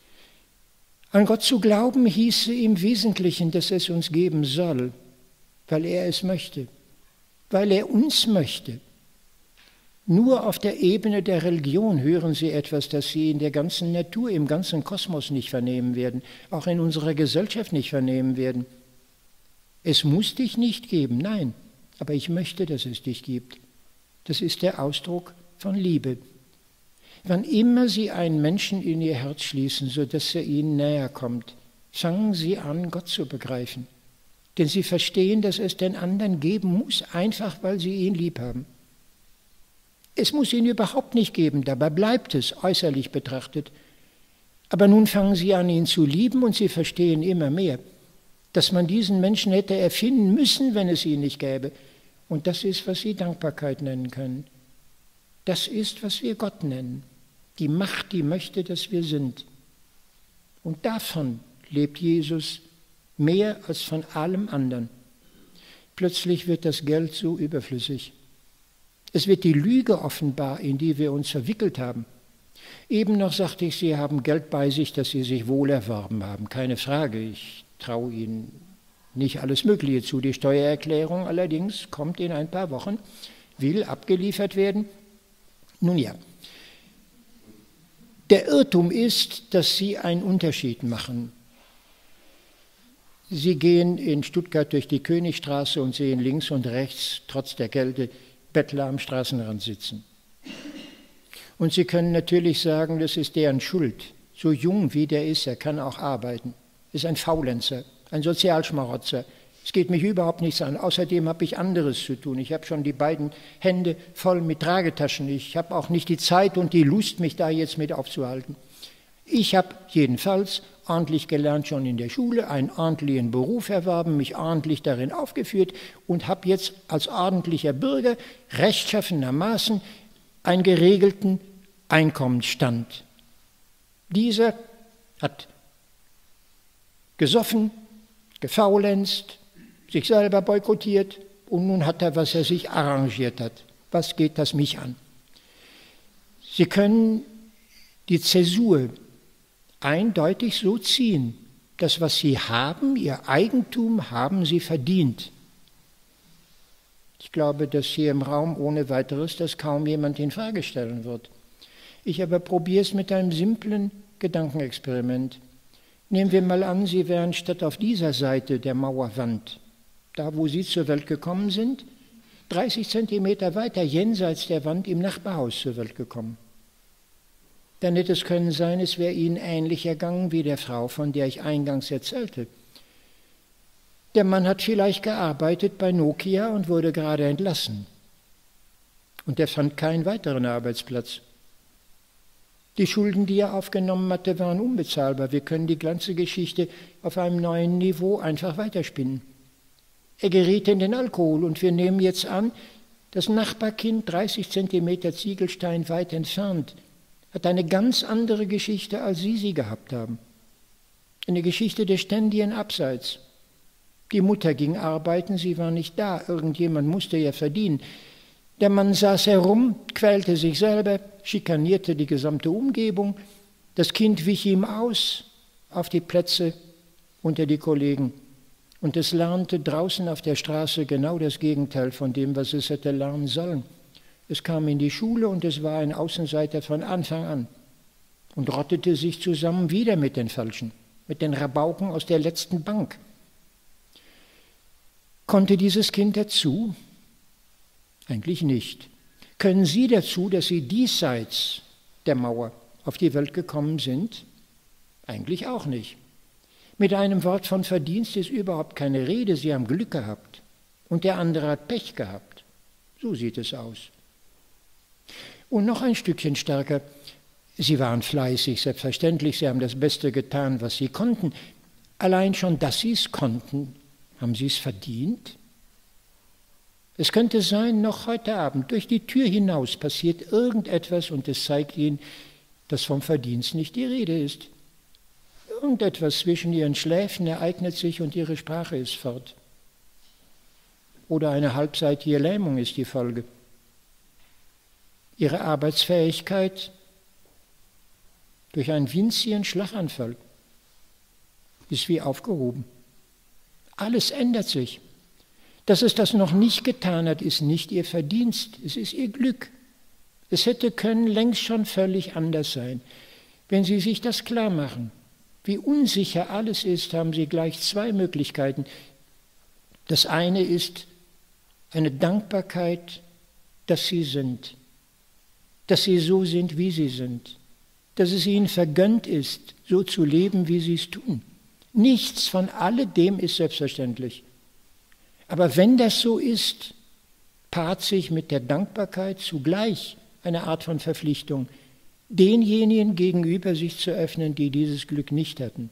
Speaker 1: An Gott zu glauben hieße im Wesentlichen, dass es uns geben soll, weil er es möchte, weil er uns möchte. Nur auf der Ebene der Religion hören Sie etwas, das Sie in der ganzen Natur, im ganzen Kosmos nicht vernehmen werden, auch in unserer Gesellschaft nicht vernehmen werden. Es muss dich nicht geben, nein, aber ich möchte, dass es dich gibt. Das ist der Ausdruck von Liebe. Wann immer Sie einen Menschen in Ihr Herz schließen, sodass er Ihnen näher kommt, fangen Sie an, Gott zu begreifen. Denn Sie verstehen, dass es den anderen geben muss, einfach weil Sie ihn lieb haben. Es muss ihn überhaupt nicht geben, dabei bleibt es, äußerlich betrachtet. Aber nun fangen Sie an, ihn zu lieben und Sie verstehen immer mehr, dass man diesen Menschen hätte erfinden müssen, wenn es ihn nicht gäbe. Und das ist, was Sie Dankbarkeit nennen können. Das ist, was wir Gott nennen. Die Macht, die möchte, dass wir sind. Und davon lebt Jesus mehr als von allem anderen. Plötzlich wird das Geld so überflüssig. Es wird die Lüge offenbar, in die wir uns verwickelt haben. Eben noch sagte ich, Sie haben Geld bei sich, das Sie sich wohl erworben haben. Keine Frage, ich traue Ihnen nicht alles Mögliche zu. Die Steuererklärung allerdings kommt in ein paar Wochen, will abgeliefert werden. Nun ja, der Irrtum ist, dass Sie einen Unterschied machen. Sie gehen in Stuttgart durch die Königstraße und sehen links und rechts, trotz der Kälte, Bettler am Straßenrand sitzen. Und Sie können natürlich sagen, das ist deren Schuld. So jung wie der ist, er kann auch arbeiten. Ist ein Faulenzer, ein Sozialschmarotzer. Es geht mich überhaupt nichts an. Außerdem habe ich anderes zu tun. Ich habe schon die beiden Hände voll mit Tragetaschen. Ich habe auch nicht die Zeit und die Lust, mich da jetzt mit aufzuhalten. Ich habe jedenfalls ordentlich gelernt schon in der Schule, einen ordentlichen Beruf erworben, mich ordentlich darin aufgeführt und habe jetzt als ordentlicher Bürger rechtschaffenermaßen einen geregelten Einkommensstand. Dieser hat gesoffen, gefaulenzt, sich selber boykottiert und nun hat er, was er sich arrangiert hat. Was geht das mich an? Sie können die Zäsur eindeutig so ziehen. Das, was Sie haben, Ihr Eigentum, haben Sie verdient. Ich glaube, dass hier im Raum ohne weiteres das kaum jemand in Frage stellen wird. Ich aber probiere es mit einem simplen Gedankenexperiment. Nehmen wir mal an, Sie wären statt auf dieser Seite der Mauerwand, da wo Sie zur Welt gekommen sind, 30 Zentimeter weiter jenseits der Wand im Nachbarhaus zur Welt gekommen. Dann hätte es können sein, es wäre Ihnen ähnlich ergangen wie der Frau, von der ich eingangs erzählte. Der Mann hat vielleicht gearbeitet bei Nokia und wurde gerade entlassen. Und er fand keinen weiteren Arbeitsplatz. Die Schulden, die er aufgenommen hatte, waren unbezahlbar. Wir können die ganze Geschichte auf einem neuen Niveau einfach weiterspinnen. Er geriet in den Alkohol und wir nehmen jetzt an, das Nachbarkind, 30 Zentimeter Ziegelstein weit entfernt, hat eine ganz andere Geschichte, als Sie gehabt haben. Eine Geschichte des ständigen Abseits. Die Mutter ging arbeiten, sie war nicht da, irgendjemand musste ja verdienen. Der Mann saß herum, quälte sich selber, schikanierte die gesamte Umgebung. Das Kind wich ihm aus auf die Plätze unter die Kollegen. Und es lernte draußen auf der Straße genau das Gegenteil von dem, was es hätte lernen sollen. Es kam in die Schule und es war ein Außenseiter von Anfang an und rottete sich zusammen wieder mit den Falschen, mit den Rabauken aus der letzten Bank. Konnte dieses Kind dazu? Eigentlich nicht. Können Sie dazu, dass Sie diesseits der Mauer auf die Welt gekommen sind? Eigentlich auch nicht. Mit einem Wort von Verdienst ist überhaupt keine Rede. Sie haben Glück gehabt und der andere hat Pech gehabt. So sieht es aus. Und noch ein Stückchen stärker. Sie waren fleißig, selbstverständlich. Sie haben das Beste getan, was Sie konnten. Allein schon, dass Sie es konnten, haben Sie es verdient? Es könnte sein, noch heute Abend, durch die Tür hinaus passiert irgendetwas und es zeigt Ihnen, dass vom Verdienst nicht die Rede ist. Irgendetwas zwischen Ihren Schläfen ereignet sich und Ihre Sprache ist fort. Oder eine halbseitige Lähmung ist die Folge. Ihre Arbeitsfähigkeit durch einen winzigen Schlaganfall ist wie aufgehoben. Alles ändert sich. Dass es das noch nicht getan hat, ist nicht ihr Verdienst, es ist ihr Glück. Es hätte können längst schon völlig anders sein. Wenn Sie sich das klar machen, wie unsicher alles ist, haben Sie gleich zwei Möglichkeiten. Das eine ist eine Dankbarkeit, dass Sie sind, dass Sie so sind, wie Sie sind, dass es Ihnen vergönnt ist, so zu leben, wie Sie es tun. Nichts von alledem ist selbstverständlich. Aber wenn das so ist, paart sich mit der Dankbarkeit zugleich eine Art von Verpflichtung, denjenigen gegenüber sich zu öffnen, die dieses Glück nicht hatten,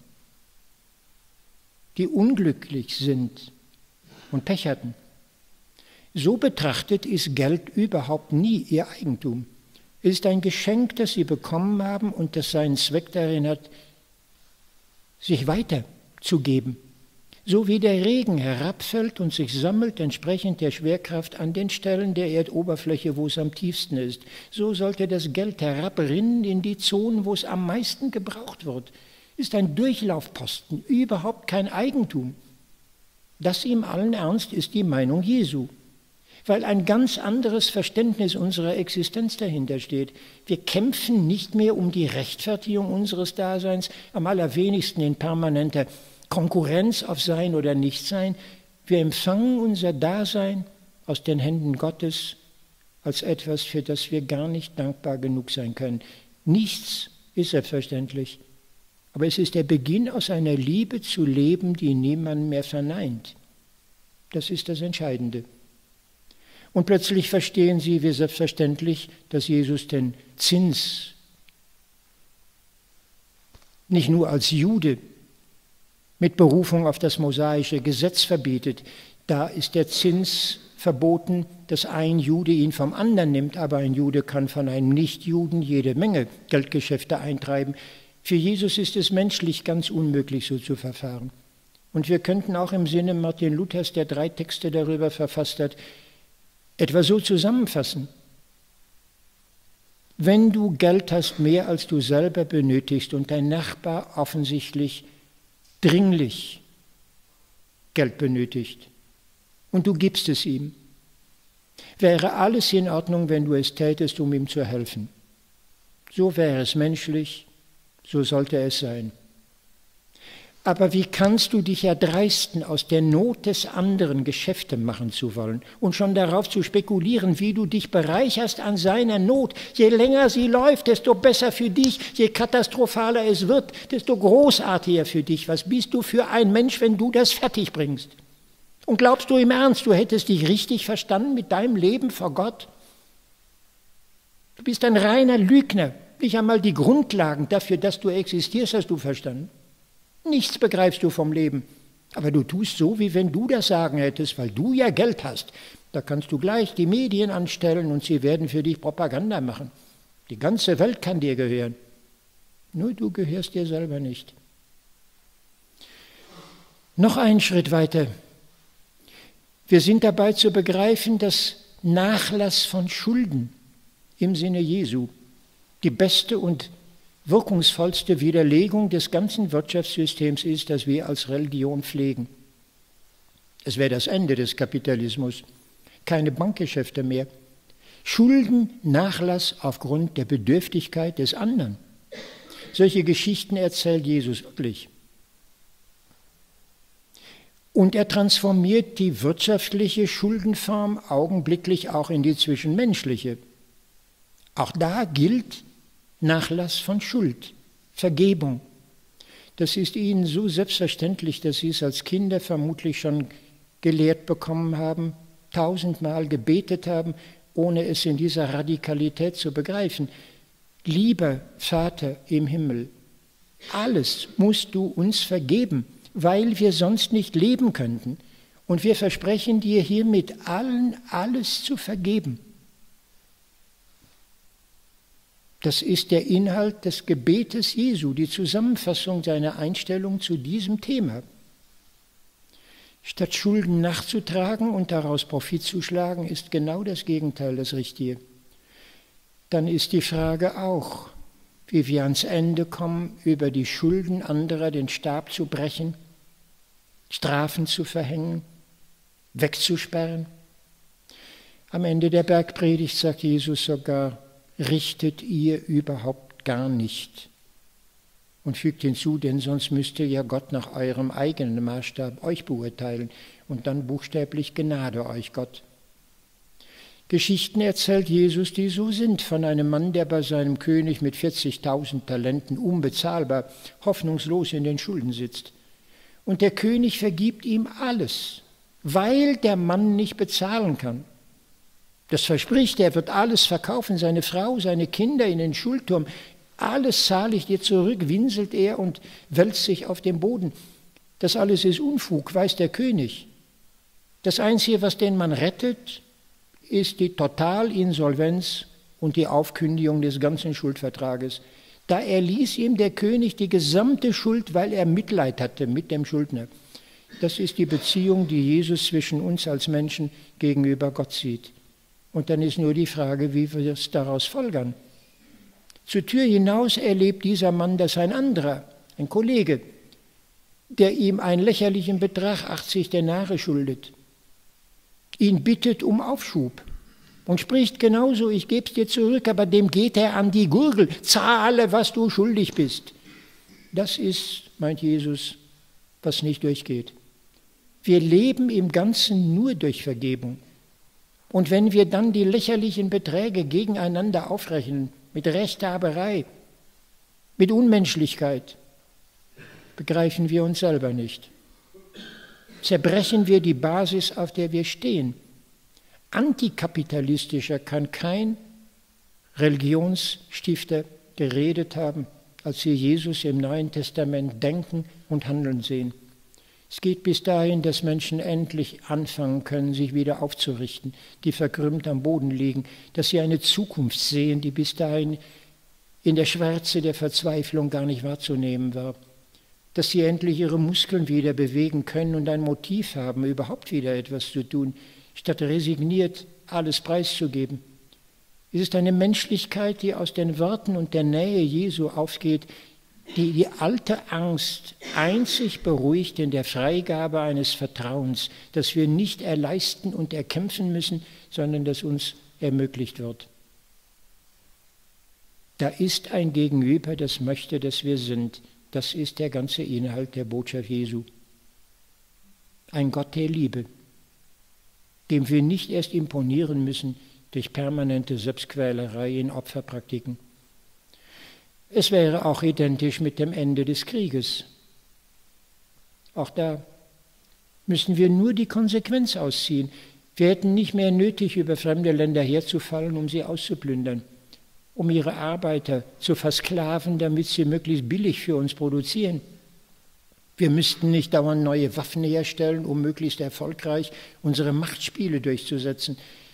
Speaker 1: die unglücklich sind und Pech hatten. So betrachtet ist Geld überhaupt nie ihr Eigentum. Es ist ein Geschenk, das sie bekommen haben und das seinen Zweck darin hat, sich weiterzugeben. So wie der Regen herabfällt und sich sammelt entsprechend der Schwerkraft an den Stellen der Erdoberfläche, wo es am tiefsten ist, so sollte das Geld herabrinnen in die Zonen, wo es am meisten gebraucht wird. Ist ein Durchlaufposten, überhaupt kein Eigentum. Das im allen Ernst ist die Meinung Jesu, weil ein ganz anderes Verständnis unserer Existenz dahinter steht. Wir kämpfen nicht mehr um die Rechtfertigung unseres Daseins, am allerwenigsten in permanenter Konkurrenz auf Sein oder Nichtsein. Wir empfangen unser Dasein aus den Händen Gottes als etwas, für das wir gar nicht dankbar genug sein können. Nichts ist selbstverständlich, aber es ist der Beginn aus einer Liebe zu leben, die niemand mehr verneint. Das ist das Entscheidende. Und plötzlich verstehen Sie, wie selbstverständlich, dass Jesus den Zins nicht nur als Jude mit Berufung auf das mosaische Gesetz verbietet. Da ist der Zins verboten, dass ein Jude ihn vom anderen nimmt, aber ein Jude kann von einem Nichtjuden jede Menge Geldgeschäfte eintreiben. Für Jesus ist es menschlich ganz unmöglich, so zu verfahren. Und wir könnten auch im Sinne Martin Luthers, der 3 Texte darüber verfasst hat, etwa so zusammenfassen. Wenn du Geld hast, mehr als du selber benötigst und dein Nachbar offensichtlich dringlich Geld benötigt und du gibst es ihm, wäre alles in Ordnung, wenn du es tätest, um ihm zu helfen. So wäre es menschlich, so sollte es sein. Aber wie kannst du dich erdreisten, aus der Not des anderen Geschäfte machen zu wollen und schon darauf zu spekulieren, wie du dich bereicherst an seiner Not? Je länger sie läuft, desto besser für dich, je katastrophaler es wird, desto großartiger für dich. Was bist du für ein Mensch, wenn du das fertig bringst? Und glaubst du im Ernst, du hättest dich richtig verstanden mit deinem Leben vor Gott? Du bist ein reiner Lügner. Nicht einmal die Grundlagen dafür, dass du existierst, hast du verstanden. Nichts begreifst du vom Leben, aber du tust so, wie wenn du das Sagen hättest, weil du ja Geld hast. Da kannst du gleich die Medien anstellen und sie werden für dich Propaganda machen. Die ganze Welt kann dir gehören, nur du gehörst dir selber nicht. Noch einen Schritt weiter. Wir sind dabei zu begreifen, dass Nachlass von Schulden im Sinne Jesu die beste und wirkungsvollste Widerlegung des ganzen Wirtschaftssystems ist, das wir als Religion pflegen. Es wäre das Ende des Kapitalismus. Keine Bankgeschäfte mehr. Schuldennachlass aufgrund der Bedürftigkeit des anderen. Solche Geschichten erzählt Jesus wirklich. Und er transformiert die wirtschaftliche Schuldenform augenblicklich auch in die zwischenmenschliche. Auch da gilt Nachlass von Schuld, Vergebung. Das ist ihnen so selbstverständlich, dass sie es als Kinder vermutlich schon gelehrt bekommen haben, 1000-mal gebetet haben, ohne es in dieser Radikalität zu begreifen. Lieber Vater im Himmel, alles musst du uns vergeben, weil wir sonst nicht leben könnten. Und wir versprechen dir hiermit allen alles zu vergeben. Das ist der Inhalt des Gebetes Jesu, die Zusammenfassung seiner Einstellung zu diesem Thema. Statt Schulden nachzutragen und daraus Profit zu schlagen, ist genau das Gegenteil das Richtige. Dann ist die Frage auch, wie wir ans Ende kommen, über die Schulden anderer den Stab zu brechen, Strafen zu verhängen, wegzusperren? Am Ende der Bergpredigt sagt Jesus sogar, richtet ihr überhaupt gar nicht. Und fügt hinzu, denn sonst müsste ja Gott nach eurem eigenen Maßstab euch beurteilen und dann buchstäblich Gnade euch Gott. Geschichten erzählt Jesus, die so sind, von einem Mann, der bei seinem König mit 40.000 Talenten unbezahlbar, hoffnungslos in den Schulden sitzt. Und der König vergibt ihm alles, weil der Mann nicht bezahlen kann. Das verspricht, er wird alles verkaufen, seine Frau, seine Kinder in den Schuldturm. Alles zahle ich dir zurück, winselt er und wälzt sich auf den Boden. Das alles ist Unfug, weiß der König. Das Einzige, was den Mann rettet, ist die Totalinsolvenz und die Aufkündigung des ganzen Schuldvertrages. Da erließ ihm der König die gesamte Schuld, weil er Mitleid hatte mit dem Schuldner. Das ist die Beziehung, die Jesus zwischen uns als Menschen gegenüber Gott sieht. Und dann ist nur die Frage, wie wir es daraus folgern. Zur Tür hinaus erlebt dieser Mann, dass ein anderer, ein Kollege, der ihm einen lächerlichen Betrag, 80 Denare schuldet, ihn bittet um Aufschub und spricht genauso, ich gebe es dir zurück, aber dem geht er an die Gurgel, zahle, was du schuldig bist. Das ist, meint Jesus, was nicht durchgeht. Wir leben im Ganzen nur durch Vergebung. Und wenn wir dann die lächerlichen Beträge gegeneinander aufrechnen, mit Rechthaberei, mit Unmenschlichkeit, begreifen wir uns selber nicht. Zerbrechen wir die Basis, auf der wir stehen. Antikapitalistischer kann kein Religionsstifter geredet haben, als wir Jesus im Neuen Testament denken und handeln sehen. Es geht bis dahin, dass Menschen endlich anfangen können, sich wieder aufzurichten, die verkrümmt am Boden liegen, dass sie eine Zukunft sehen, die bis dahin in der Schwärze der Verzweiflung gar nicht wahrzunehmen war, dass sie endlich ihre Muskeln wieder bewegen können und ein Motiv haben, überhaupt wieder etwas zu tun, statt resigniert alles preiszugeben. Es ist eine Menschlichkeit, die aus den Worten und der Nähe Jesu aufgeht, die die alte Angst einzig beruhigt in der Freigabe eines Vertrauens, das wir nicht erleisten und erkämpfen müssen, sondern das uns ermöglicht wird. Da ist ein Gegenüber, das möchte, dass wir sind. Das ist der ganze Inhalt der Botschaft Jesu. Ein Gott der Liebe, dem wir nicht erst imponieren müssen durch permanente Selbstquälerei in Opferpraktiken. Es wäre auch identisch mit dem Ende des Krieges. Auch da müssen wir nur die Konsequenz ausziehen. Wir hätten nicht mehr nötig, über fremde Länder herzufallen, um sie auszuplündern, um ihre Arbeiter zu versklaven, damit sie möglichst billig für uns produzieren. Wir müssten nicht dauernd neue Waffen herstellen, um möglichst erfolgreich unsere Machtspiele durchzusetzen.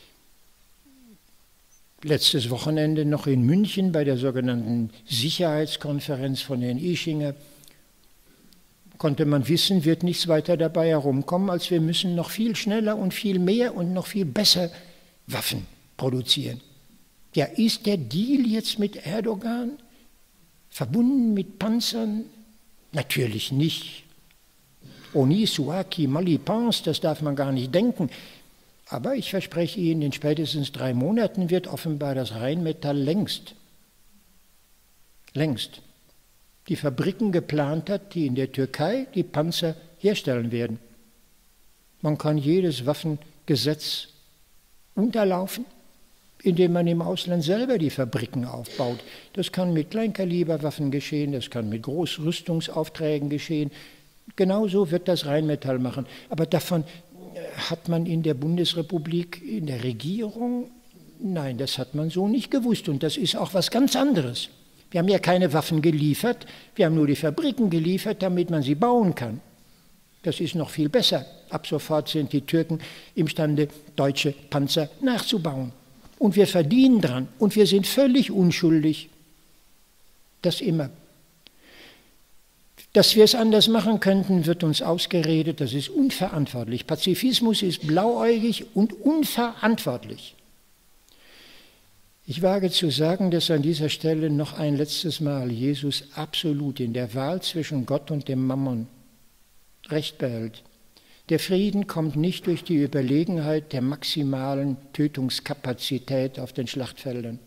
Speaker 1: Letztes Wochenende noch in München bei der sogenannten Sicherheitskonferenz von Herrn Ischinger konnte man wissen, wird nichts weiter dabei herumkommen, als wir müssen noch viel schneller und viel mehr und noch viel besser Waffen produzieren. Ja, ist der Deal jetzt mit Erdogan verbunden mit Panzern? Natürlich nicht. Oni suaki mali pense, das darf man gar nicht denken. Aber ich verspreche Ihnen, in spätestens 3 Monaten wird offenbar das Rheinmetall längst die Fabriken geplant hat, die in der Türkei die Panzer herstellen werden. Man kann jedes Waffengesetz unterlaufen, indem man im Ausland selber die Fabriken aufbaut. Das kann mit Kleinkaliberwaffen geschehen, das kann mit Großrüstungsaufträgen geschehen. Genauso wird das Rheinmetall machen. Aber davon hat man in der Bundesrepublik, in der Regierung, nein, das hat man so nicht gewusst. Und das ist auch was ganz anderes. Wir haben ja keine Waffen geliefert, wir haben nur die Fabriken geliefert, damit man sie bauen kann. Das ist noch viel besser. Ab sofort sind die Türken imstande, deutsche Panzer nachzubauen. Und wir verdienen dran und wir sind völlig unschuldig. Das immer. Dass wir es anders machen könnten, wird uns ausgeredet, das ist unverantwortlich. Pazifismus ist blauäugig und unverantwortlich. Ich wage zu sagen, dass an dieser Stelle noch ein letztes Mal Jesus absolut in der Wahl zwischen Gott und dem Mammon Recht behält. Der Frieden kommt nicht durch die Überlegenheit der maximalen Tötungskapazität auf den Schlachtfeldern.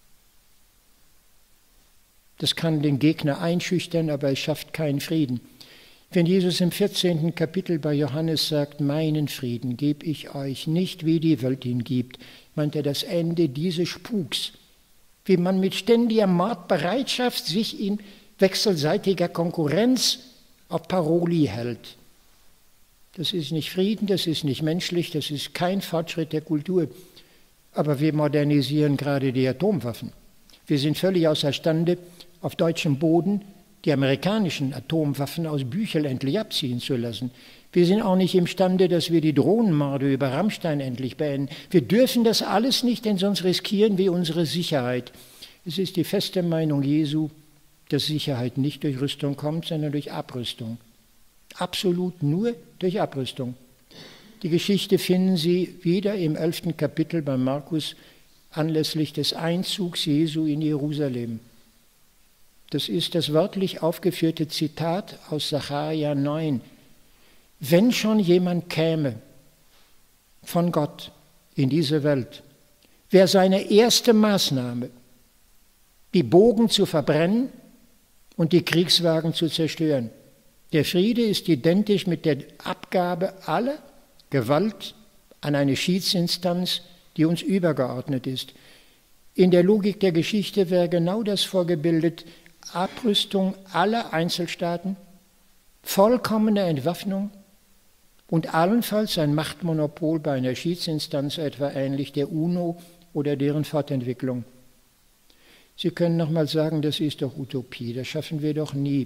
Speaker 1: Das kann den Gegner einschüchtern, aber es schafft keinen Frieden. Wenn Jesus im 14. Kapitel bei Johannes sagt, meinen Frieden gebe ich euch, nicht wie die Welt ihn gibt, meint er das Ende dieses Spuks. Wie man mit ständiger Mordbereitschaft sich in wechselseitiger Konkurrenz auf Paroli hält. Das ist nicht Frieden, das ist nicht menschlich, das ist kein Fortschritt der Kultur. Aber wir modernisieren gerade die Atomwaffen. Wir sind völlig außerstande, auf deutschem Boden die amerikanischen Atomwaffen aus Büchel endlich abziehen zu lassen. Wir sind auch nicht imstande, dass wir die Drohnenmorde über Rammstein endlich beenden. Wir dürfen das alles nicht, denn sonst riskieren wir unsere Sicherheit. Es ist die feste Meinung Jesu, dass Sicherheit nicht durch Rüstung kommt, sondern durch Abrüstung. Absolut nur durch Abrüstung. Die Geschichte finden Sie wieder im 11. Kapitel bei Markus anlässlich des Einzugs Jesu in Jerusalem. Das ist das wörtlich aufgeführte Zitat aus Sacharja 9. Wenn schon jemand käme von Gott in diese Welt, wäre seine erste Maßnahme, die Bogen zu verbrennen und die Kriegswagen zu zerstören. Der Friede ist identisch mit der Abgabe aller Gewalt an eine Schiedsinstanz, die uns übergeordnet ist. In der Logik der Geschichte wäre genau das vorgebildet: Abrüstung aller Einzelstaaten, vollkommene Entwaffnung und allenfalls ein Machtmonopol bei einer Schiedsinstanz, etwa ähnlich der UNO oder deren Fortentwicklung. Sie können noch mal sagen, das ist doch Utopie, das schaffen wir doch nie.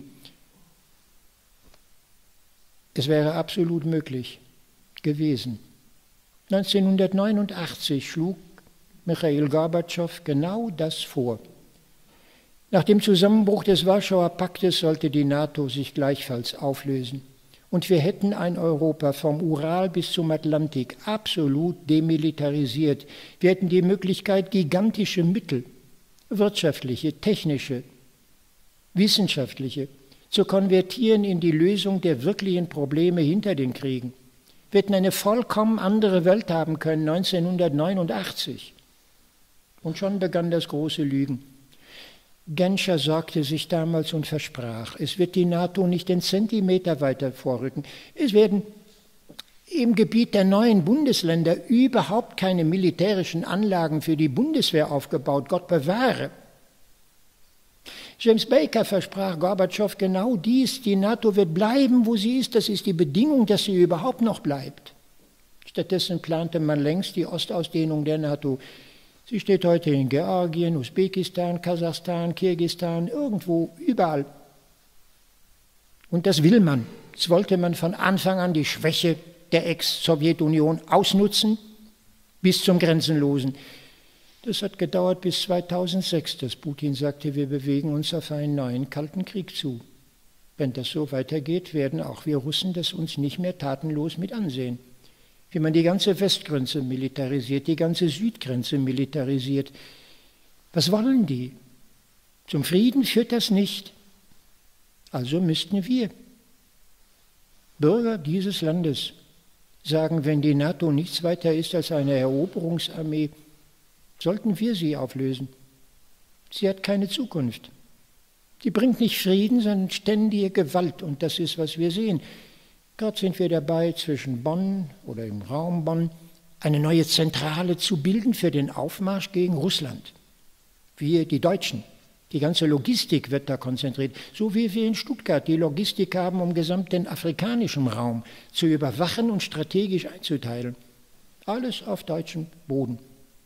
Speaker 1: Es wäre absolut möglich gewesen. 1989 schlug Michail Gorbatschow genau das vor. Nach dem Zusammenbruch des Warschauer Paktes sollte die NATO sich gleichfalls auflösen. Und wir hätten ein Europa vom Ural bis zum Atlantik absolut demilitarisiert. Wir hätten die Möglichkeit, gigantische Mittel, wirtschaftliche, technische, wissenschaftliche, zu konvertieren in die Lösung der wirklichen Probleme hinter den Kriegen. Wir hätten eine vollkommen andere Welt haben können 1989. Und schon begann das große Lügen. Genscher sorgte sich damals und versprach, es wird die NATO nicht den Zentimeter weiter vorrücken. Es werden im Gebiet der neuen Bundesländer überhaupt keine militärischen Anlagen für die Bundeswehr aufgebaut. Gott bewahre. James Baker versprach Gorbatschow genau dies. Die NATO wird bleiben, wo sie ist. Das ist die Bedingung, dass sie überhaupt noch bleibt. Stattdessen plante man längst die Ostausdehnung der NATO. Sie steht heute in Georgien, Usbekistan, Kasachstan, Kirgisistan, irgendwo, überall. Und das will man. Das wollte man von Anfang an, die Schwäche der Ex-Sowjetunion ausnutzen, bis zum Grenzenlosen. Das hat gedauert bis 2006, dass Putin sagte, wir bewegen uns auf einen neuen Kalten Krieg zu. Wenn das so weitergeht, werden auch wir Russen das uns nicht mehr tatenlos mit ansehen. Wie man die ganze Westgrenze militarisiert, die ganze Südgrenze militarisiert. Was wollen die? Zum Frieden führt das nicht. Also müssten wir, Bürger dieses Landes, sagen, wenn die NATO nichts weiter ist als eine Eroberungsarmee, sollten wir sie auflösen. Sie hat keine Zukunft. Sie bringt nicht Frieden, sondern ständige Gewalt. Und das ist, was wir sehen. Gerade sind wir dabei, zwischen Bonn oder im Raum Bonn eine neue Zentrale zu bilden für den Aufmarsch gegen Russland. Wir, die Deutschen, die ganze Logistik wird da konzentriert, so wie wir in Stuttgart die Logistik haben, um gesamten afrikanischen Raum zu überwachen und strategisch einzuteilen. Alles auf deutschem Boden.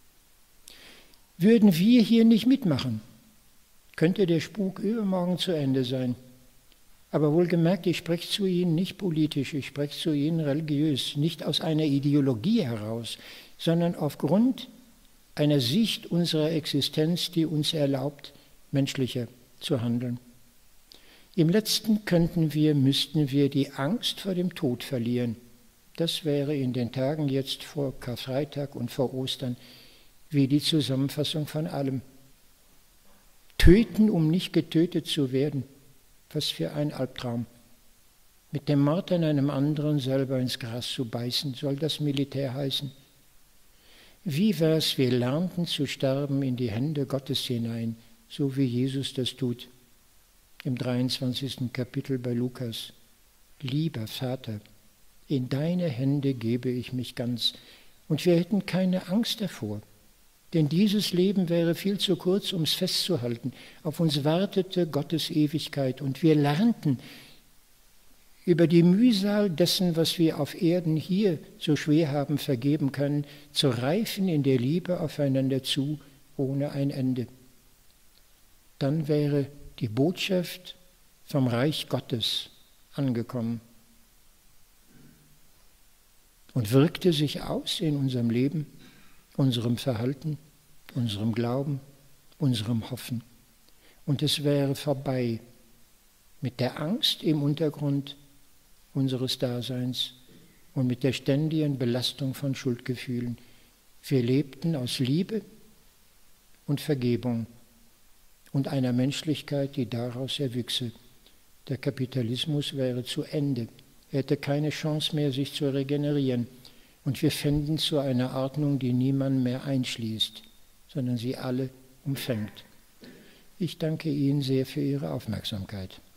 Speaker 1: Würden wir hier nicht mitmachen, könnte der Spuk übermorgen zu Ende sein. Aber wohlgemerkt, ich spreche zu Ihnen nicht politisch, ich spreche zu Ihnen religiös, nicht aus einer Ideologie heraus, sondern aufgrund einer Sicht unserer Existenz, die uns erlaubt, menschlicher zu handeln. Im Letzten müssten wir die Angst vor dem Tod verlieren. Das wäre in den Tagen jetzt vor Karfreitag und vor Ostern wie die Zusammenfassung von allem. Töten, um nicht getötet zu werden. Was für ein Albtraum. mit dem Mord an einem anderen selber ins Gras zu beißen, soll das Militär heißen? Wie wär's, wir lernten zu sterben in die Hände Gottes hinein, so wie Jesus das tut, im 23. Kapitel bei Lukas. Lieber Vater, in deine Hände gebe ich mich ganz. Und wir hätten keine Angst davor, denn dieses Leben wäre viel zu kurz, um es festzuhalten. Auf uns wartete Gottes Ewigkeit und wir lernten über die Mühsal dessen, was wir auf Erden hier so schwer haben vergeben können, zu reifen in der Liebe aufeinander zu, ohne ein Ende. Dann wäre die Botschaft vom Reich Gottes angekommen und wirkte sich aus in unserem Leben, unserem Verhalten, unserem Glauben, unserem Hoffen. Und es wäre vorbei mit der Angst im Untergrund unseres Daseins und mit der ständigen Belastung von Schuldgefühlen. Wir lebten aus Liebe und Vergebung und einer Menschlichkeit, die daraus erwüchse. Der Kapitalismus wäre zu Ende. Er hätte keine Chance mehr, sich zu regenerieren. Und wir fänden zu einer Ordnung, die niemand mehr einschließt, sondern sie alle umfängt. Ich danke Ihnen sehr für Ihre Aufmerksamkeit.